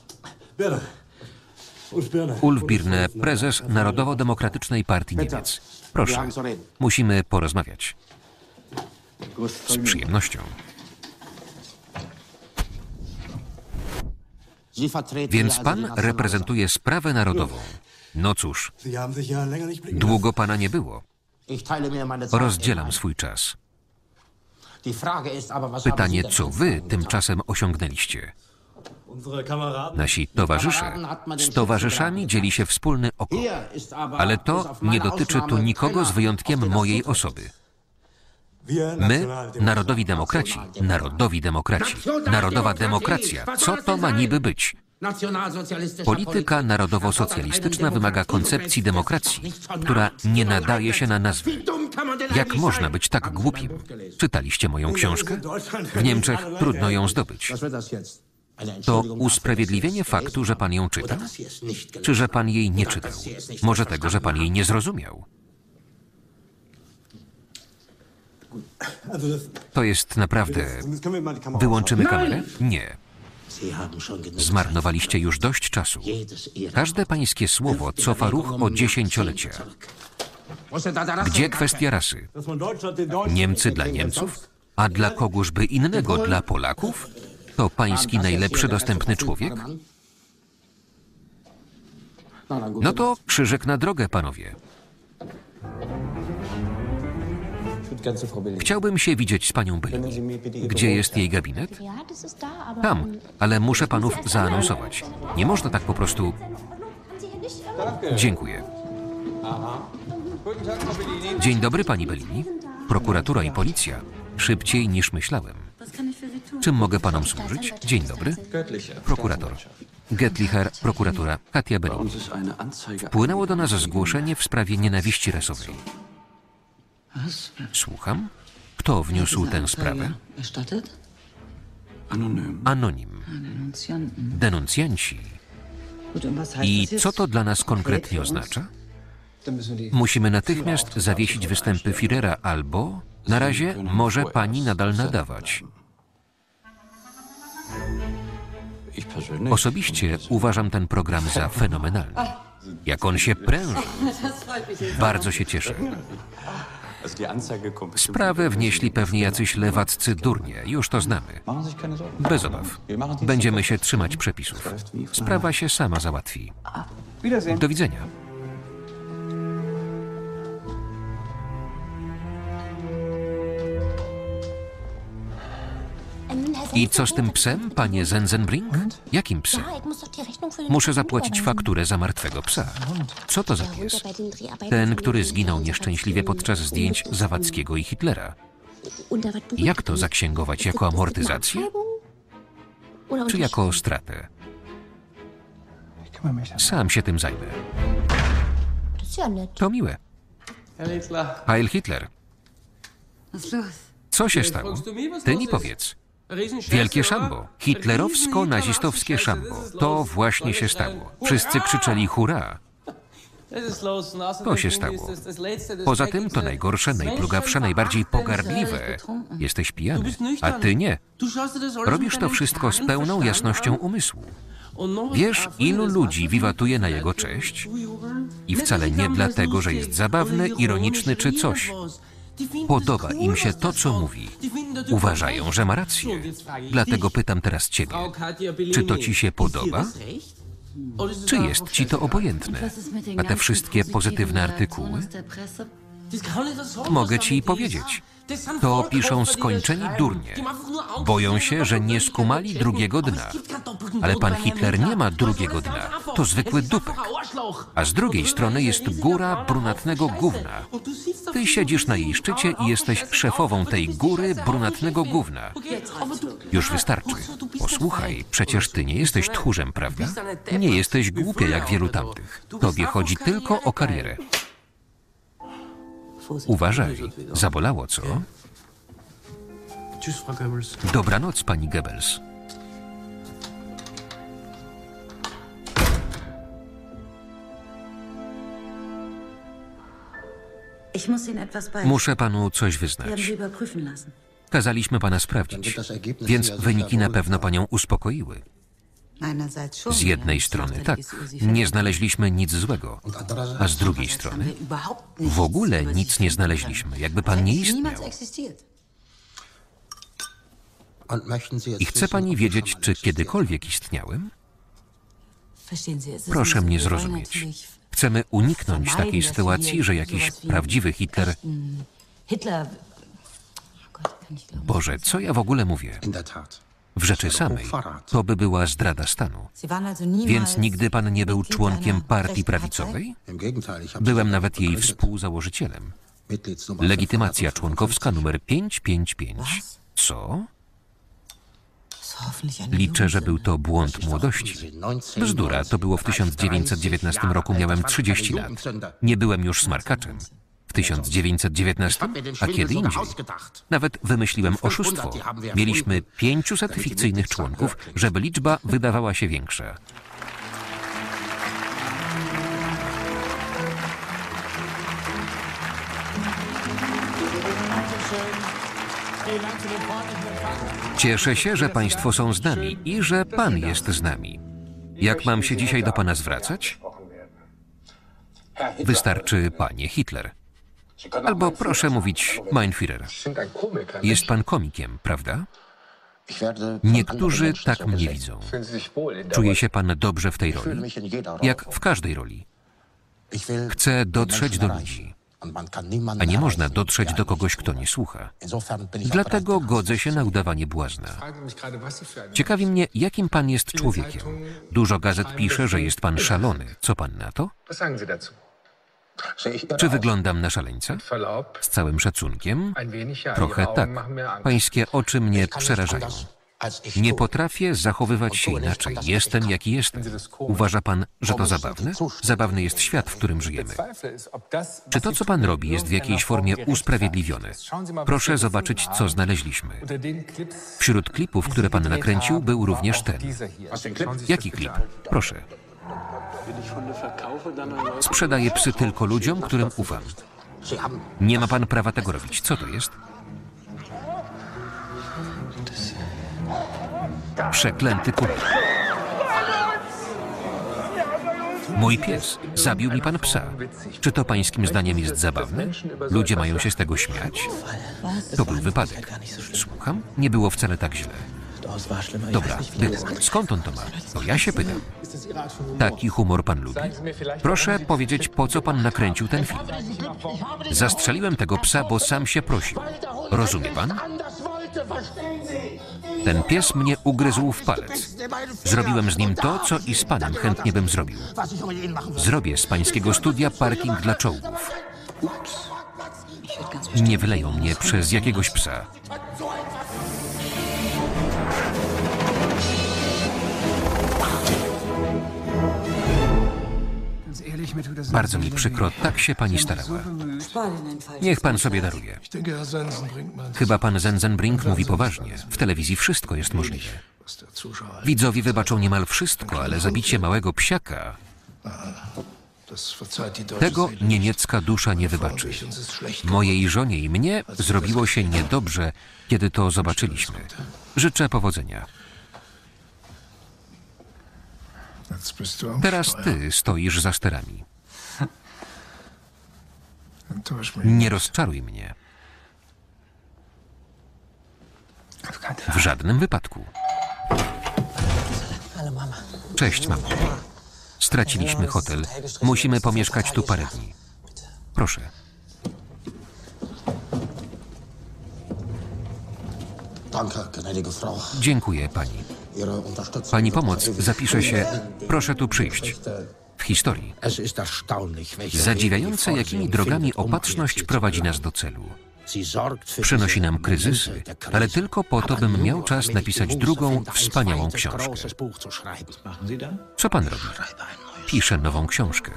S1: Ulf Birne, prezes Narodowo-Demokratycznej Partii Niemiec. Proszę, musimy porozmawiać. Z przyjemnością. Więc pan reprezentuje sprawę narodową. No cóż, długo pana nie było. Rozdzielam swój czas. Pytanie, co wy tymczasem osiągnęliście? Nasi towarzysze z towarzyszami dzieli się wspólny okop. Ale to nie dotyczy tu nikogo z wyjątkiem mojej osoby. My, narodowi demokraci, narodowa demokracja, co to ma niby być? Polityka narodowo-socjalistyczna wymaga koncepcji demokracji, która nie nadaje się na nazwę. Jak można być tak głupim? Czytaliście moją książkę? W Niemczech trudno ją zdobyć. To usprawiedliwienie faktu, że pan ją czyta? Czy że pan jej nie czytał? Może tego, że pan jej nie zrozumiał? To jest naprawdę... Wyłączymy kamerę? Nie. Zmarnowaliście już dość czasu. Każde pańskie słowo cofa ruch o dziesięciolecia. Gdzie kwestia rasy? Niemcy dla Niemców? A dla kogóżby innego dla Polaków? To pański najlepszy dostępny człowiek? No to krzyżyk na drogę, panowie. Chciałbym się widzieć z panią Bellini. Gdzie jest jej gabinet? Tam, ale muszę panów zaanonsować. Nie można tak po prostu... Dziękuję. Dzień dobry, pani Bellini. Prokuratura i policja. Szybciej niż myślałem. Czym mogę panom służyć? Dzień dobry. Prokurator. Gettlicher, prokuratura, Katia Bellini. Wpłynęło do nas zgłoszenie w sprawie nienawiści rasowej. Słucham? Kto wniósł tę sprawę? Anonim. Denuncjanci. I co to dla nas konkretnie oznacza? Musimy natychmiast zawiesić występy Führera albo, na razie, może pani nadal nadawać. Osobiście uważam ten program za fenomenalny. Jak on się pręży. Bardzo się cieszę. Sprawę wnieśli pewnie jacyś lewaccy durnie, już to znamy. Bez obaw. Będziemy się trzymać przepisów. Sprawa się sama załatwi. Do widzenia. I co z tym psem, panie Sensenbrink? Jakim psem? Muszę zapłacić fakturę za martwego psa. Co to za pies? Ten, który zginął nieszczęśliwie podczas zdjęć Zawadzkiego i Hitlera. Jak to zaksięgować? Jako amortyzację? Czy jako stratę? Sam się tym zajmę. To miłe. Heil Hitler. Co się stało? Ty mi powiedz. Wielkie szambo. Hitlerowsko-nazistowskie szambo. To właśnie się stało. Wszyscy krzyczeli hurra. To się stało. Poza tym to najgorsze, najplugawsze, najbardziej pogardliwe. Jesteś pijany, a ty nie. Robisz to wszystko z pełną jasnością umysłu. Wiesz, ilu ludzi wiwatuje na jego cześć? I wcale nie dlatego, że jest zabawny, ironiczny czy coś. Podoba im się to, co mówi. Uważają, że ma rację. Dlatego pytam teraz ciebie. Czy to ci się podoba? Czy jest ci to obojętne? A te wszystkie pozytywne artykuły? Mogę ci powiedzieć. To piszą skończeni durnie. Boją się, że nie skumali drugiego dna. Ale pan Hitler nie ma drugiego dna. To zwykły dupek. A z drugiej strony jest góra brunatnego gówna. Ty siedzisz na jej szczycie i jesteś szefową tej góry brunatnego gówna. Już wystarczy. Posłuchaj, przecież ty nie jesteś tchórzem, prawda? Nie jesteś głupia jak wielu tamtych. Tobie chodzi tylko o karierę. Uważaj, zabolało, co? Dobranoc, pani Goebbels. Muszę panu coś wyznać. Kazaliśmy pana sprawdzić, więc wyniki na pewno panią uspokoiły. Z jednej strony tak, nie znaleźliśmy nic złego, a z drugiej strony w ogóle nic nie znaleźliśmy, jakby pan nie istniał. I chce pani wiedzieć, czy kiedykolwiek istniałem? Proszę mnie zrozumieć. Chcemy uniknąć takiej sytuacji, że jakiś prawdziwy Hitler... Boże, co ja w ogóle mówię? W rzeczy samej to by była zdrada stanu. Więc nigdy pan nie był członkiem partii prawicowej? Byłem nawet jej współzałożycielem. Legitymacja członkowska numer 555. Co? Liczę, że był to błąd młodości. Bzdura, to było w 1919 roku, miałem 30 lat. Nie byłem już smarkaczem. W 1919? A kiedy indziej? Nawet wymyśliłem oszustwo. Mieliśmy 500 fikcyjnych członków, żeby liczba wydawała się większa. Cieszę się, że państwo są z nami i że pan jest z nami. Jak mam się dzisiaj do pana zwracać? Wystarczy panie Hitler. Albo proszę mówić Mein Führer. Jest pan komikiem, prawda? Niektórzy tak mnie widzą. Czuje się pan dobrze w tej roli? Jak w każdej roli. Chcę dotrzeć do ludzi. A nie można dotrzeć do kogoś, kto nie słucha. Dlatego godzę się na udawanie błazna. Ciekawi mnie, jakim pan jest człowiekiem. Dużo gazet pisze, że jest pan szalony. Co pan na to? Czy wyglądam na szaleńca? Z całym szacunkiem? Trochę tak. Pańskie oczy mnie przerażają. Nie potrafię zachowywać się inaczej. Jestem, jaki jestem. Uważa pan, że to zabawne? Zabawny jest świat, w którym żyjemy. Czy to, co pan robi, jest w jakiejś formie usprawiedliwione? Proszę zobaczyć, co znaleźliśmy. Wśród klipów, które pan nakręcił, był również ten. Jaki klip? Proszę. Sprzedaję psy tylko ludziom, którym ufam. Nie ma pan prawa tego robić. Co to jest? Przeklęty kurier. Mój pies. Zabił mi pan psa. Czy to pańskim zdaniem jest zabawne? Ludzie mają się z tego śmiać? To był wypadek. Słucham? Nie było wcale tak źle. Dobra, było. Skąd on to ma? To ja się pytam. Taki humor pan lubi? Proszę powiedzieć, po co pan nakręcił ten film? Zastrzeliłem tego psa, bo sam się prosił. Rozumie pan? Ten pies mnie ugryzł w palec. Zrobiłem z nim to, co i z panem chętnie bym zrobił. Zrobię z pańskiego studia parking dla czołgów. Nie wyleją mnie przez jakiegoś psa. Bardzo mi przykro, tak się pani starała. Niech pan sobie daruje. Chyba pan Sensenbrink mówi poważnie. W telewizji wszystko jest możliwe. Widzowie wybaczą niemal wszystko, ale zabicie małego psiaka... Tego niemiecka dusza nie wybaczy. Mojej żonie i mnie zrobiło się niedobrze, kiedy to zobaczyliśmy. Życzę powodzenia. Teraz ty stoisz za sterami. Nie rozczaruj mnie. W żadnym wypadku. Cześć, mamo. Straciliśmy hotel. Musimy pomieszkać tu parę dni. Proszę. Dziękuję pani. Pani pomoc zapisze się, proszę tu przyjść, w historii. Zadziwiające, jakimi drogami opatrzność prowadzi nas do celu. Przynosi nam kryzysy, ale tylko po to, bym miał czas napisać drugą, wspaniałą książkę. Co pan robi? Piszę nową książkę.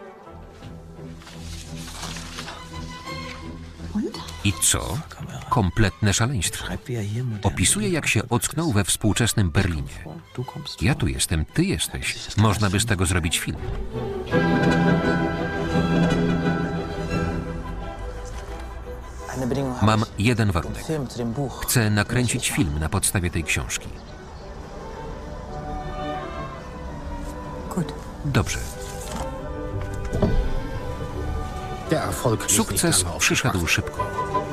S1: I co? Kompletne szaleństwo. Opisuje, jak się ocknął we współczesnym Berlinie. Ja tu jestem, ty jesteś. Można by z tego zrobić film. Mam jeden warunek. Chcę nakręcić film na podstawie tej książki. Dobrze. Sukces przyszedł szybko.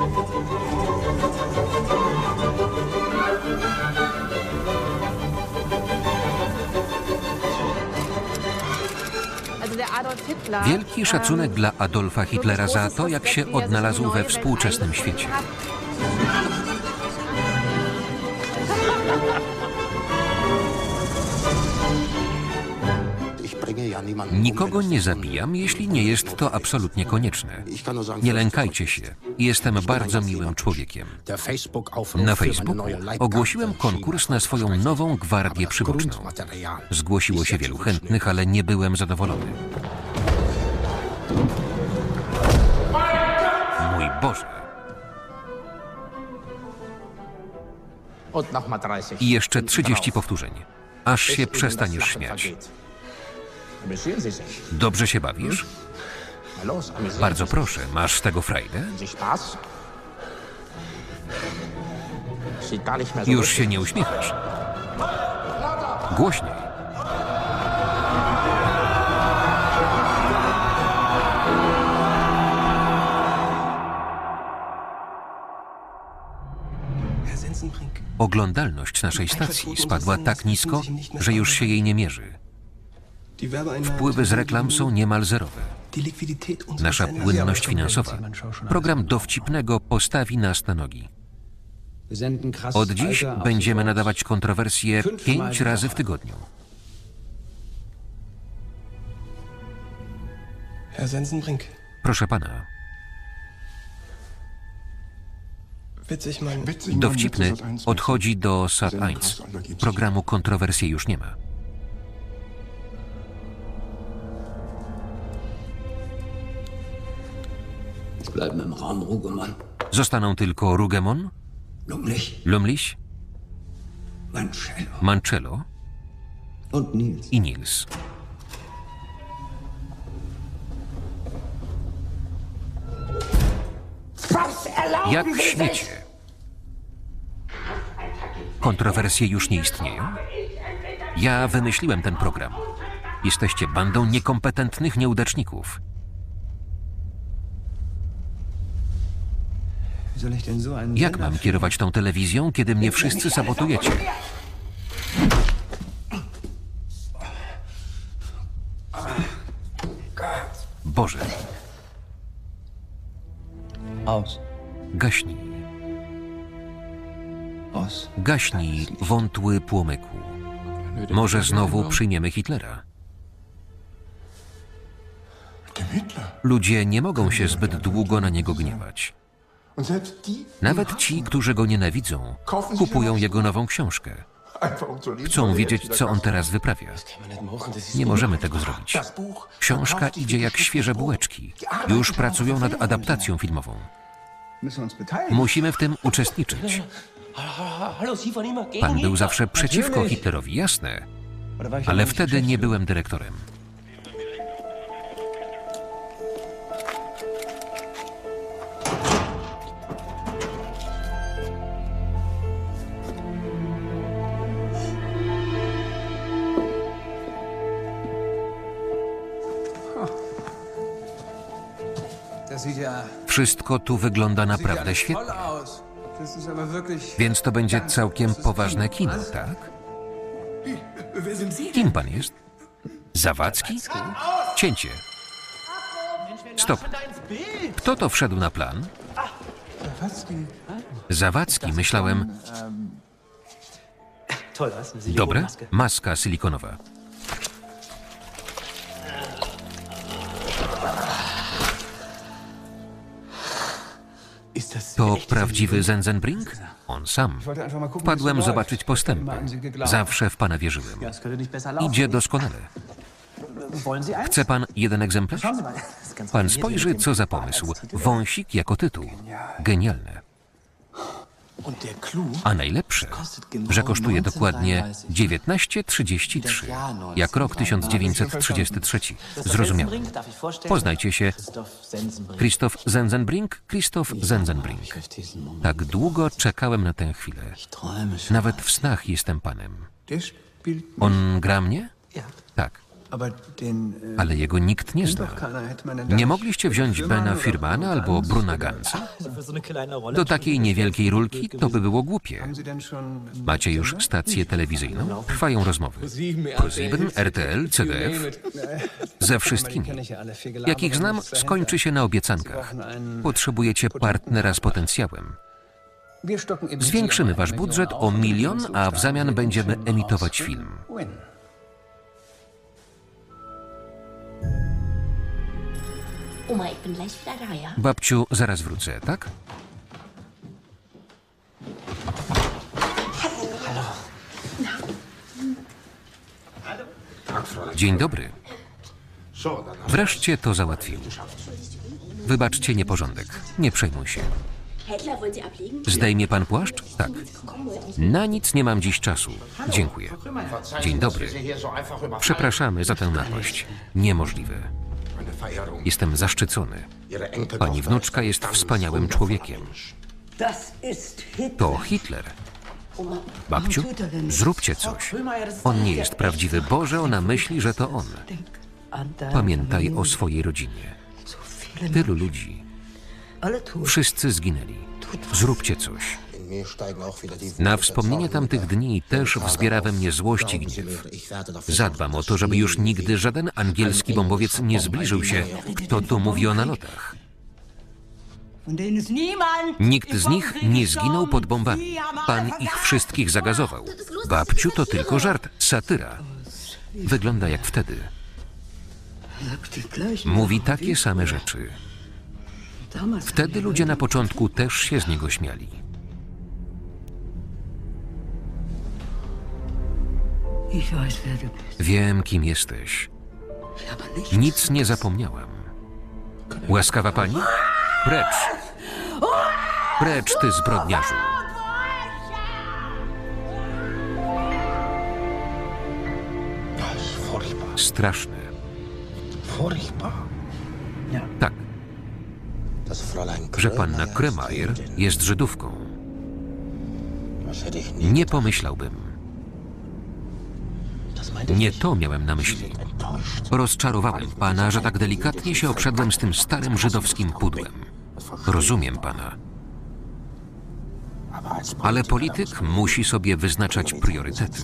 S1: Wielki szacunek dla Adolfa Hitlera za to, jak się odnalazł we współczesnym świecie. Nikogo nie zabijam, jeśli nie jest to absolutnie konieczne. Nie lękajcie się. Jestem bardzo miłym człowiekiem. Na Facebooku ogłosiłem konkurs na swoją nową gwardię przyboczną. Zgłosiło się wielu chętnych, ale nie byłem zadowolony. Boże.
S2: Und nochmal 30.
S1: I jeszcze 30 powtórzeń, aż się przestaniesz śmiać.
S2: Amüsieren Sie sich.
S1: Dobrze się bawisz?
S2: Na los, amüsieren
S1: Bardzo
S2: Sie
S1: proszę, masz z tego frajdę?
S2: sich. Spaß? Sieht gar nicht mehr so
S1: Już
S2: lustig
S1: się nie uśmiechasz. Głośniej. Oglądalność naszej stacji spadła tak nisko, że już się jej nie mierzy. Wpływy z reklam są niemal zerowe. Nasza płynność finansowa, program dowcipnego postawi nas na nogi. Od dziś będziemy nadawać kontrowersje 5 razy w tygodniu.
S4: Herr Sensenbrink,
S1: Proszę pana, dowcipny odchodzi do Sat.1. Programu kontrowersje już nie ma.
S5: Bleiben im Raum Rugemann,
S1: Zostaną tylko Rugemon,
S5: Lumlich,
S1: Lumlich,
S5: Mancello
S1: Mancello
S5: und Nils.
S1: i Nils.
S3: Was erlauben
S1: Jak
S3: Sie sich?
S1: śmiecie? Kontrowersje już nie istnieją? Ja wymyśliłem ten program. Jesteście bandą niekompetentnych nieudaczników. Jak mam kierować tą telewizją, kiedy mnie wszyscy sabotujecie? Boże,
S5: Aus.
S1: gaśnij.
S5: Aus.
S1: Gaśnij, wątły płomyku. Może znowu przyjmiemy Hitlera. Ludzie nie mogą się zbyt długo na niego gniewać. Nawet ci, którzy go nienawidzą, kupują jego nową książkę. Chcą wiedzieć, co on teraz wyprawia. Nie możemy tego zrobić. Książka idzie jak świeże bułeczki. Już pracują nad adaptacją filmową. Musimy w tym uczestniczyć. Pan był zawsze przeciwko Hitlerowi, jasne. Ale wtedy nie byłem dyrektorem. Wszystko tu wygląda naprawdę świetnie. Więc to będzie całkiem poważne kino, tak? Kim pan jest? Zawadzki? Cięcie. Stop. Kto to wszedł na plan? Zawadzki, myślałem... Dobre, maska silikonowa. To prawdziwy Sensenbrink? On sam. Wpadłem zobaczyć postępy. Zawsze w pana wierzyłem. Idzie doskonale. Chce pan jeden egzemplarz? Pan spojrzy, co za pomysł. Wąsik jako tytuł. Genialne. A najlepsze, że kosztuje dokładnie 19,33, jak rok 1933. Zrozumiałem. Poznajcie się. Christoph Sensenbrink, Christoph Sensenbrink. Tak długo czekałem na tę chwilę. Nawet w snach jestem panem. On gra mnie? Tak. Ale jego nikt nie zna. Nie mogliście wziąć Bena Firmana albo Bruna Gansa? Do takiej niewielkiej rulki to by było głupie. Macie już stację telewizyjną? Trwają rozmowy. ProSieben, RTL, CDF? Ze wszystkimi. Jakich znam, skończy się na obiecankach. Potrzebujecie partnera z potencjałem. Zwiększymy wasz budżet o 1 000 000, a w zamian będziemy emitować film.
S3: Oma, ich bin gleich wieder da, ja?
S1: Babciu, zaraz wrócę, tak? Dzień dobry. Wreszcie to załatwił. Wybaczcie nieporządek. Nie przejmuj się. Zdejmie pan płaszcz? Tak. Na nic nie mam dziś czasu. Dziękuję. Dzień dobry. Przepraszamy za tę napaść. Niemożliwe. Jestem zaszczycony. Pani wnuczka jest wspaniałym człowiekiem. To Hitler. Babciu, zróbcie coś. On nie jest prawdziwy. Boże, ona myśli, że to on. Pamiętaj o swojej rodzinie. Tylu ludzi. Wszyscy zginęli. Zróbcie coś. Na wspomnienie tamtych dni też wzbiera we mnie złość i gniew. Zadbam o to, żeby już nigdy żaden angielski bombowiec nie zbliżył się. Kto tu mówi o nalotach? Nikt z nich nie zginął pod bombami. Pan ich wszystkich zagazował. Babciu, to tylko żart, satyra. Wygląda jak wtedy. Mówi takie same rzeczy. Wtedy ludzie na początku też się z niego śmiali. Wiem, kim jesteś. Nic nie zapomniałam. Łaskawa pani? Precz! Precz, ty zbrodniarzu! Straszne. Tak. Że panna Kremajer jest Żydówką. Nie pomyślałbym. Nie to miałem na myśli. Rozczarowałem pana, że tak delikatnie się obszedłem z tym starym żydowskim pudłem. Rozumiem pana. Ale polityk musi sobie wyznaczać priorytety.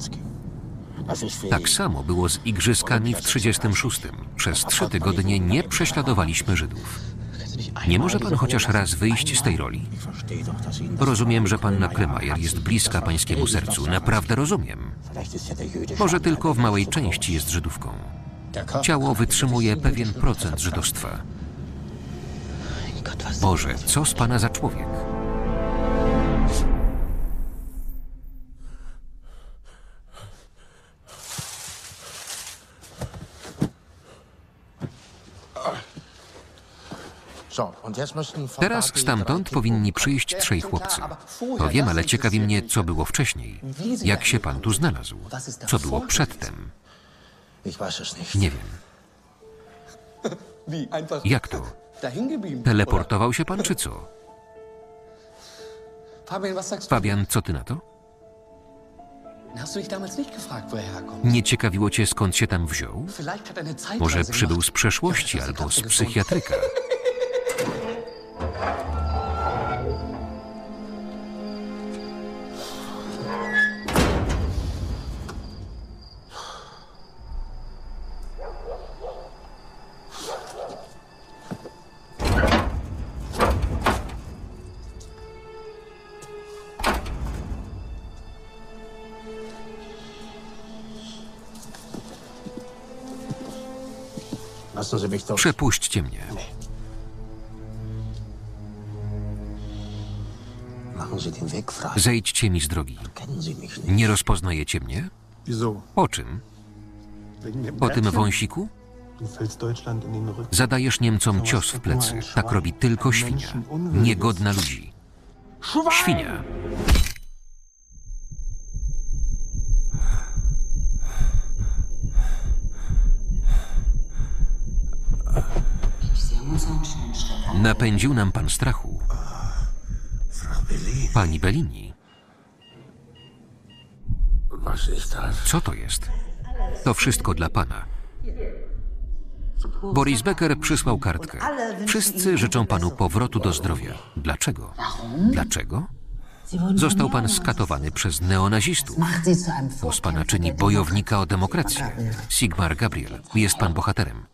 S1: Tak samo było z igrzyskami w 1936. Przez 3 tygodnie nie prześladowaliśmy Żydów. Nie może pan chociaż raz wyjść z tej roli? Rozumiem, że panna Kremajer jest bliska pańskiemu sercu. Naprawdę rozumiem. Może tylko w małej części jest Żydówką. Ciało wytrzymuje pewien procent żydostwa. Boże, co z pana za człowiek? Teraz stamtąd powinni przyjść 3 chłopcy. To wiem, ale ciekawi mnie, co było wcześniej. Jak się pan tu znalazł? Co było przedtem? Nie wiem. Jak to? Teleportował się pan, czy co? Fabian, co ty na to? Nie ciekawiło cię, skąd się tam wziął? Może przybył z przeszłości albo z psychiatryka? Przepuśćcie mnie. Zejdźcie mi z drogi. Nie rozpoznajecie mnie? Po czym? Po tym wąsiku? Zadajesz Niemcom cios w plecy. Tak robi tylko świnia. Niegodna ludzi. Świnia. Napędził nam pan strachu. Pani Bellini. Co to jest? To wszystko dla pana. Boris Becker przysłał kartkę. Wszyscy życzą panu powrotu do zdrowia. Dlaczego? Dlaczego? Został pan skatowany przez neonazistów. To z pana czyni bojownika o demokrację. Sigmar Gabriel. Jest pan bohaterem.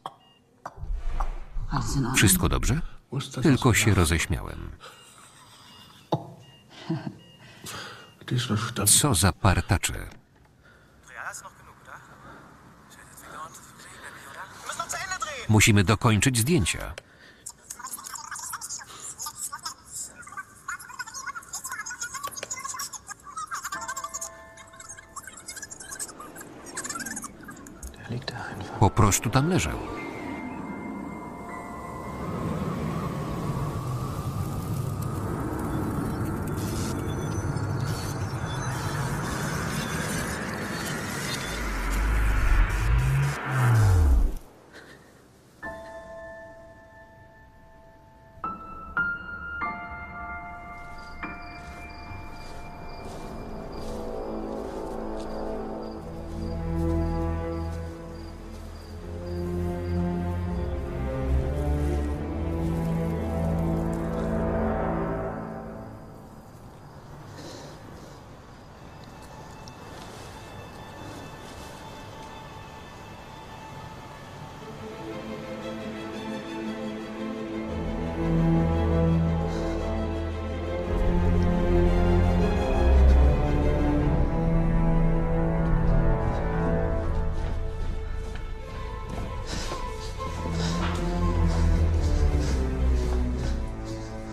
S1: Wszystko dobrze? Tylko się roześmiałem. Co za partacze. Musimy dokończyć zdjęcia. Po prostu tam leżał.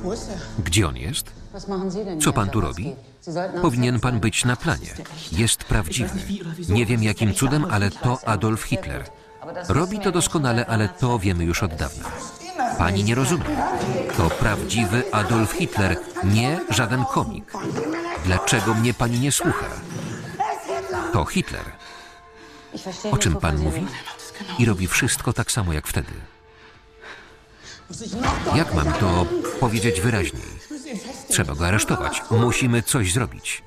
S1: Gdzie on jest? Co pan tu robi? Powinien pan być na planie. Jest prawdziwy. Nie wiem jakim cudem, ale to Adolf Hitler. Robi to doskonale, ale to wiemy już od dawna. Pani nie rozumie. To prawdziwy Adolf Hitler, nie żaden komik. Dlaczego mnie pani nie słucha? To Hitler. O czym pan mówi? I robi wszystko tak samo jak wtedy. Jak mam to powiedzieć wyraźniej? Trzeba go aresztować. Musimy coś zrobić.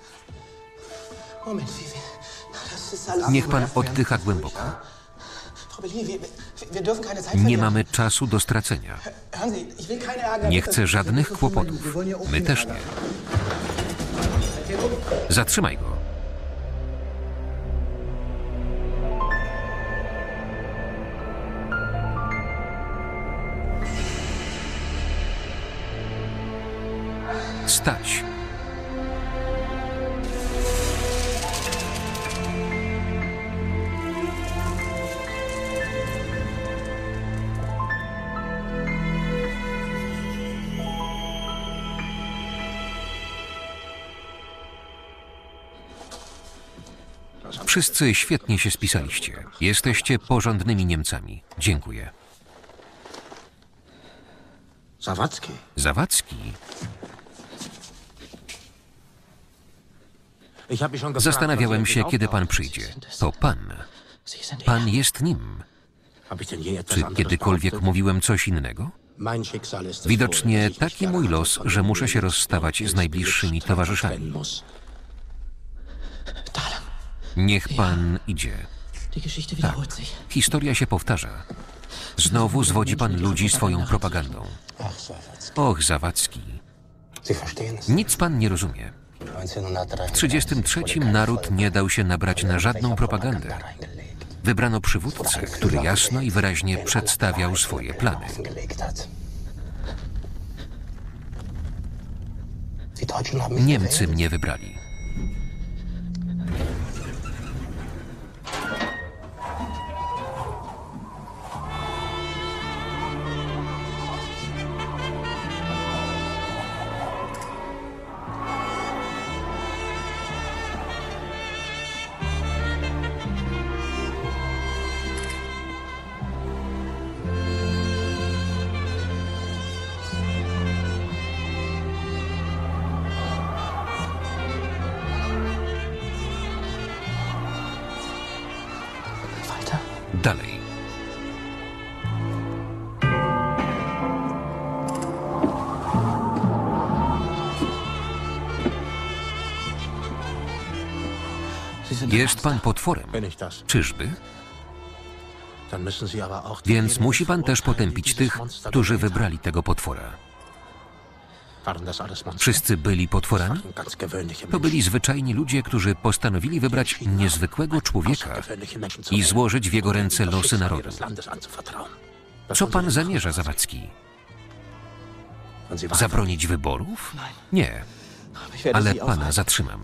S1: Niech pan oddycha głęboko. Nie mamy czasu do stracenia. Nie chcę żadnych kłopotów. My też nie. Zatrzymaj go. Stać. Wszyscy świetnie się spisaliście. Jesteście porządnymi Niemcami. Dziękuję.
S2: Zawadzki.
S1: Zawadzki? Zastanawiałem się, kiedy pan przyjdzie. To pan. Pan jest nim. Czy kiedykolwiek mówiłem coś innego? Widocznie taki mój los, że muszę się rozstawać z najbliższymi towarzyszami. Niech pan idzie. Tak, historia się powtarza. Znowu zwodzi pan ludzi swoją propagandą. Och, Zawadzki. Nic pan nie rozumie. W 1933 naród nie dał się nabrać na żadną propagandę. Wybrano przywódcę, który jasno i wyraźnie przedstawiał swoje plany. Niemcy mnie wybrali. Dalej. Jest pan potworem. Czyżby? Więc musi pan też potępić tych, którzy wybrali tego potwora. Wszyscy byli potworami? To byli zwyczajni ludzie, którzy postanowili wybrać niezwykłego człowieka i złożyć w jego ręce losy narodu. Co pan zamierza, Zawadzki? Zabronić wyborów? Nie, ale pana zatrzymam.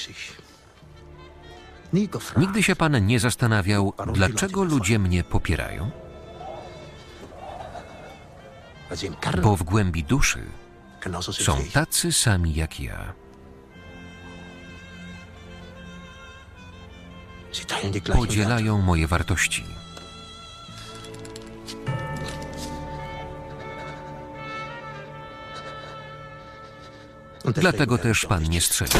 S1: Nigdy się pan nie zastanawiał, dlaczego ludzie mnie popierają? Bo w głębi duszy są tacy sami jak ja. Podzielają moje wartości. Dlatego też pan nie strzeli.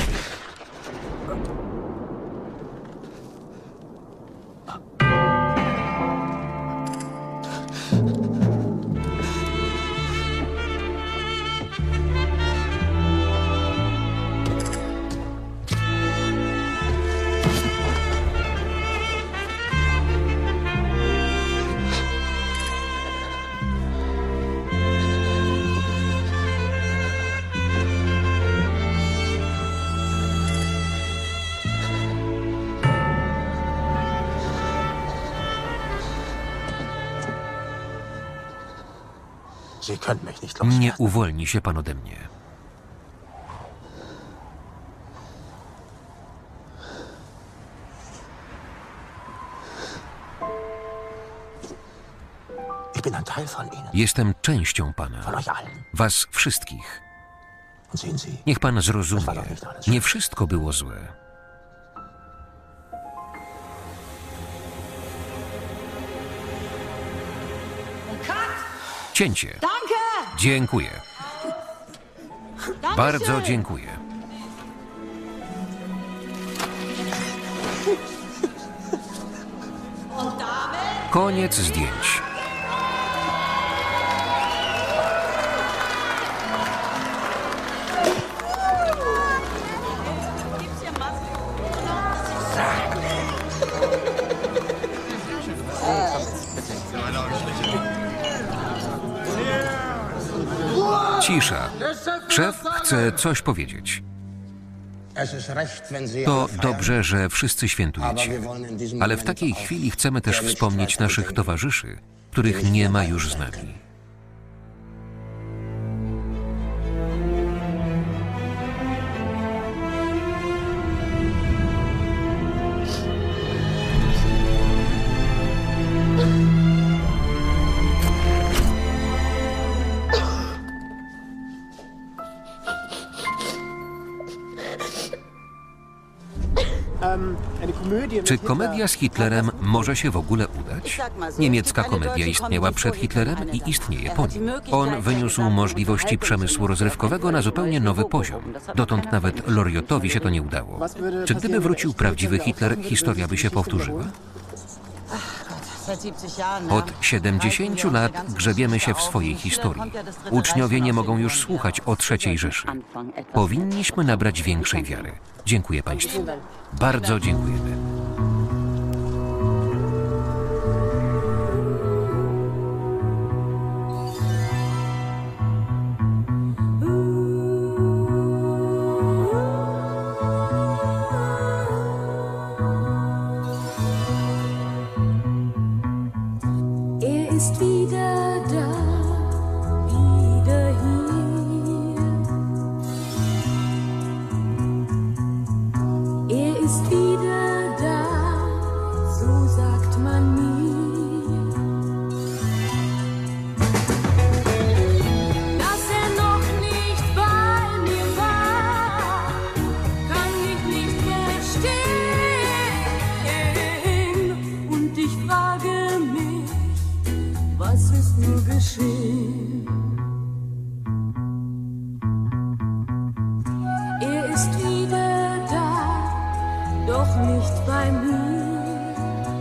S1: Nie uwolni się pan ode mnie. Jestem częścią Pana, Was wszystkich. Niech Pan zrozumie, nie wszystko było złe. Cięcie. Dziękuję. Bardzo dziękuję. Koniec zdjęć. Cisza. Szef chce coś powiedzieć. To dobrze, że wszyscy świętujecie, ale w takiej chwili chcemy też wspomnieć naszych towarzyszy, których nie ma już z nami. Czy komedia z Hitlerem może się w ogóle udać? Niemiecka komedia istniała przed Hitlerem i istnieje po nim. On wyniósł możliwości przemysłu rozrywkowego na zupełnie nowy poziom. Dotąd nawet Loriotowi się to nie udało. Czy gdyby wrócił prawdziwy Hitler, historia by się powtórzyła? Od 70 lat grzebiemy się w swojej historii. Uczniowie nie mogą już słuchać o III Rzeszy. Powinniśmy nabrać większej wiary. Dziękuję Państwu. Bardzo dziękujemy.
S4: Ist wieder da, wieder hier. Ist wieder da, so sagt man mir. Dass noch nicht bei mir war, kann ich nicht verstehen. Und ich frage mich, was ist nur geschehen? Ist wieder da, doch nicht bei mir.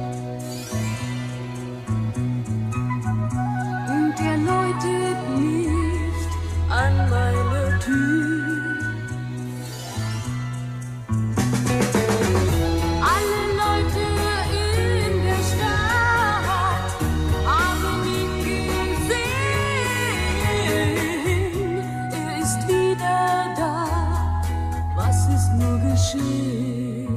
S4: Und läutet nicht an meine Tür. Alle Leute in der Stadt haben ihn gesehen. Ist wieder da, was ist nur geschehen?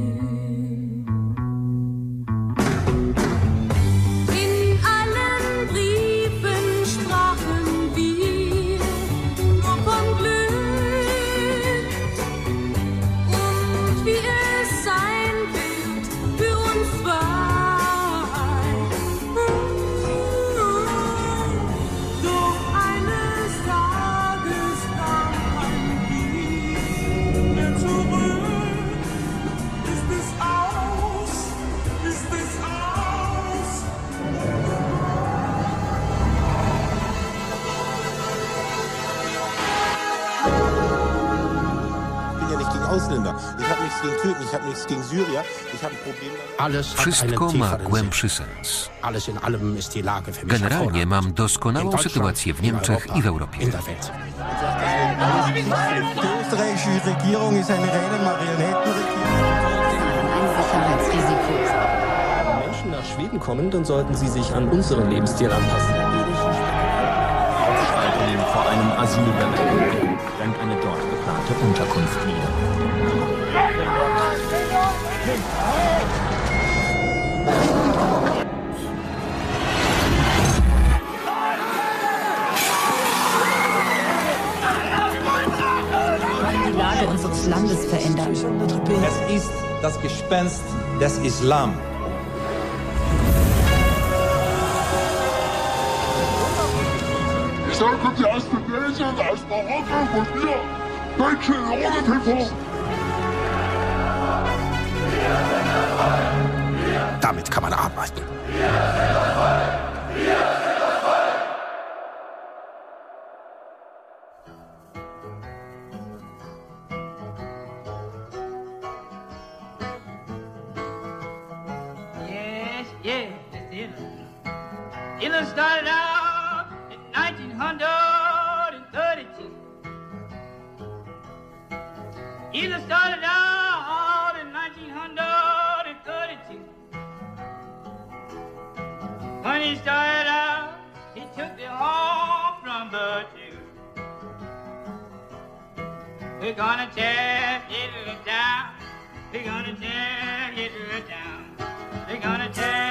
S4: In allen Briefen sprachen wir nur von Glück und wie es sein wird für uns zwei. Doch eines Tages kam ein Brief zurück. Ist es aus? Ist es aus?
S6: Ich bin ja nicht gegen Ausländer. Ich habe nichts gegen Türken, ich habe nichts gegen Syrier. Ich habe ein Problem damit.
S1: Wszystko ma głębszy sens. Generalnie mam doskonałą sytuację w Niemczech i w Europie.
S6: Die österreichische Regierung ist eine reine Marionettenregierung.
S7: Wenn Menschen nach Schweden kommen, dann sollten sie sich an unseren Lebensstil anpassen.
S8: Ausschreitungen vor einem Asylbewerber brennt eine dort geplante Unterkunft nieder.
S9: Die Lage unseres Landes verändern.
S10: Es ist das Gespenst des Islam.
S11: Deshalb kommt die erste Mädchen als Marokko von mir. Deutsche Rolle TV.
S6: Damit kann man arbeiten.
S12: It started out in 1932. It started out in 1932. When he started out, he took me home from the Jew. We're gonna tear Italy down. We're gonna tear Italy down. We're gonna tear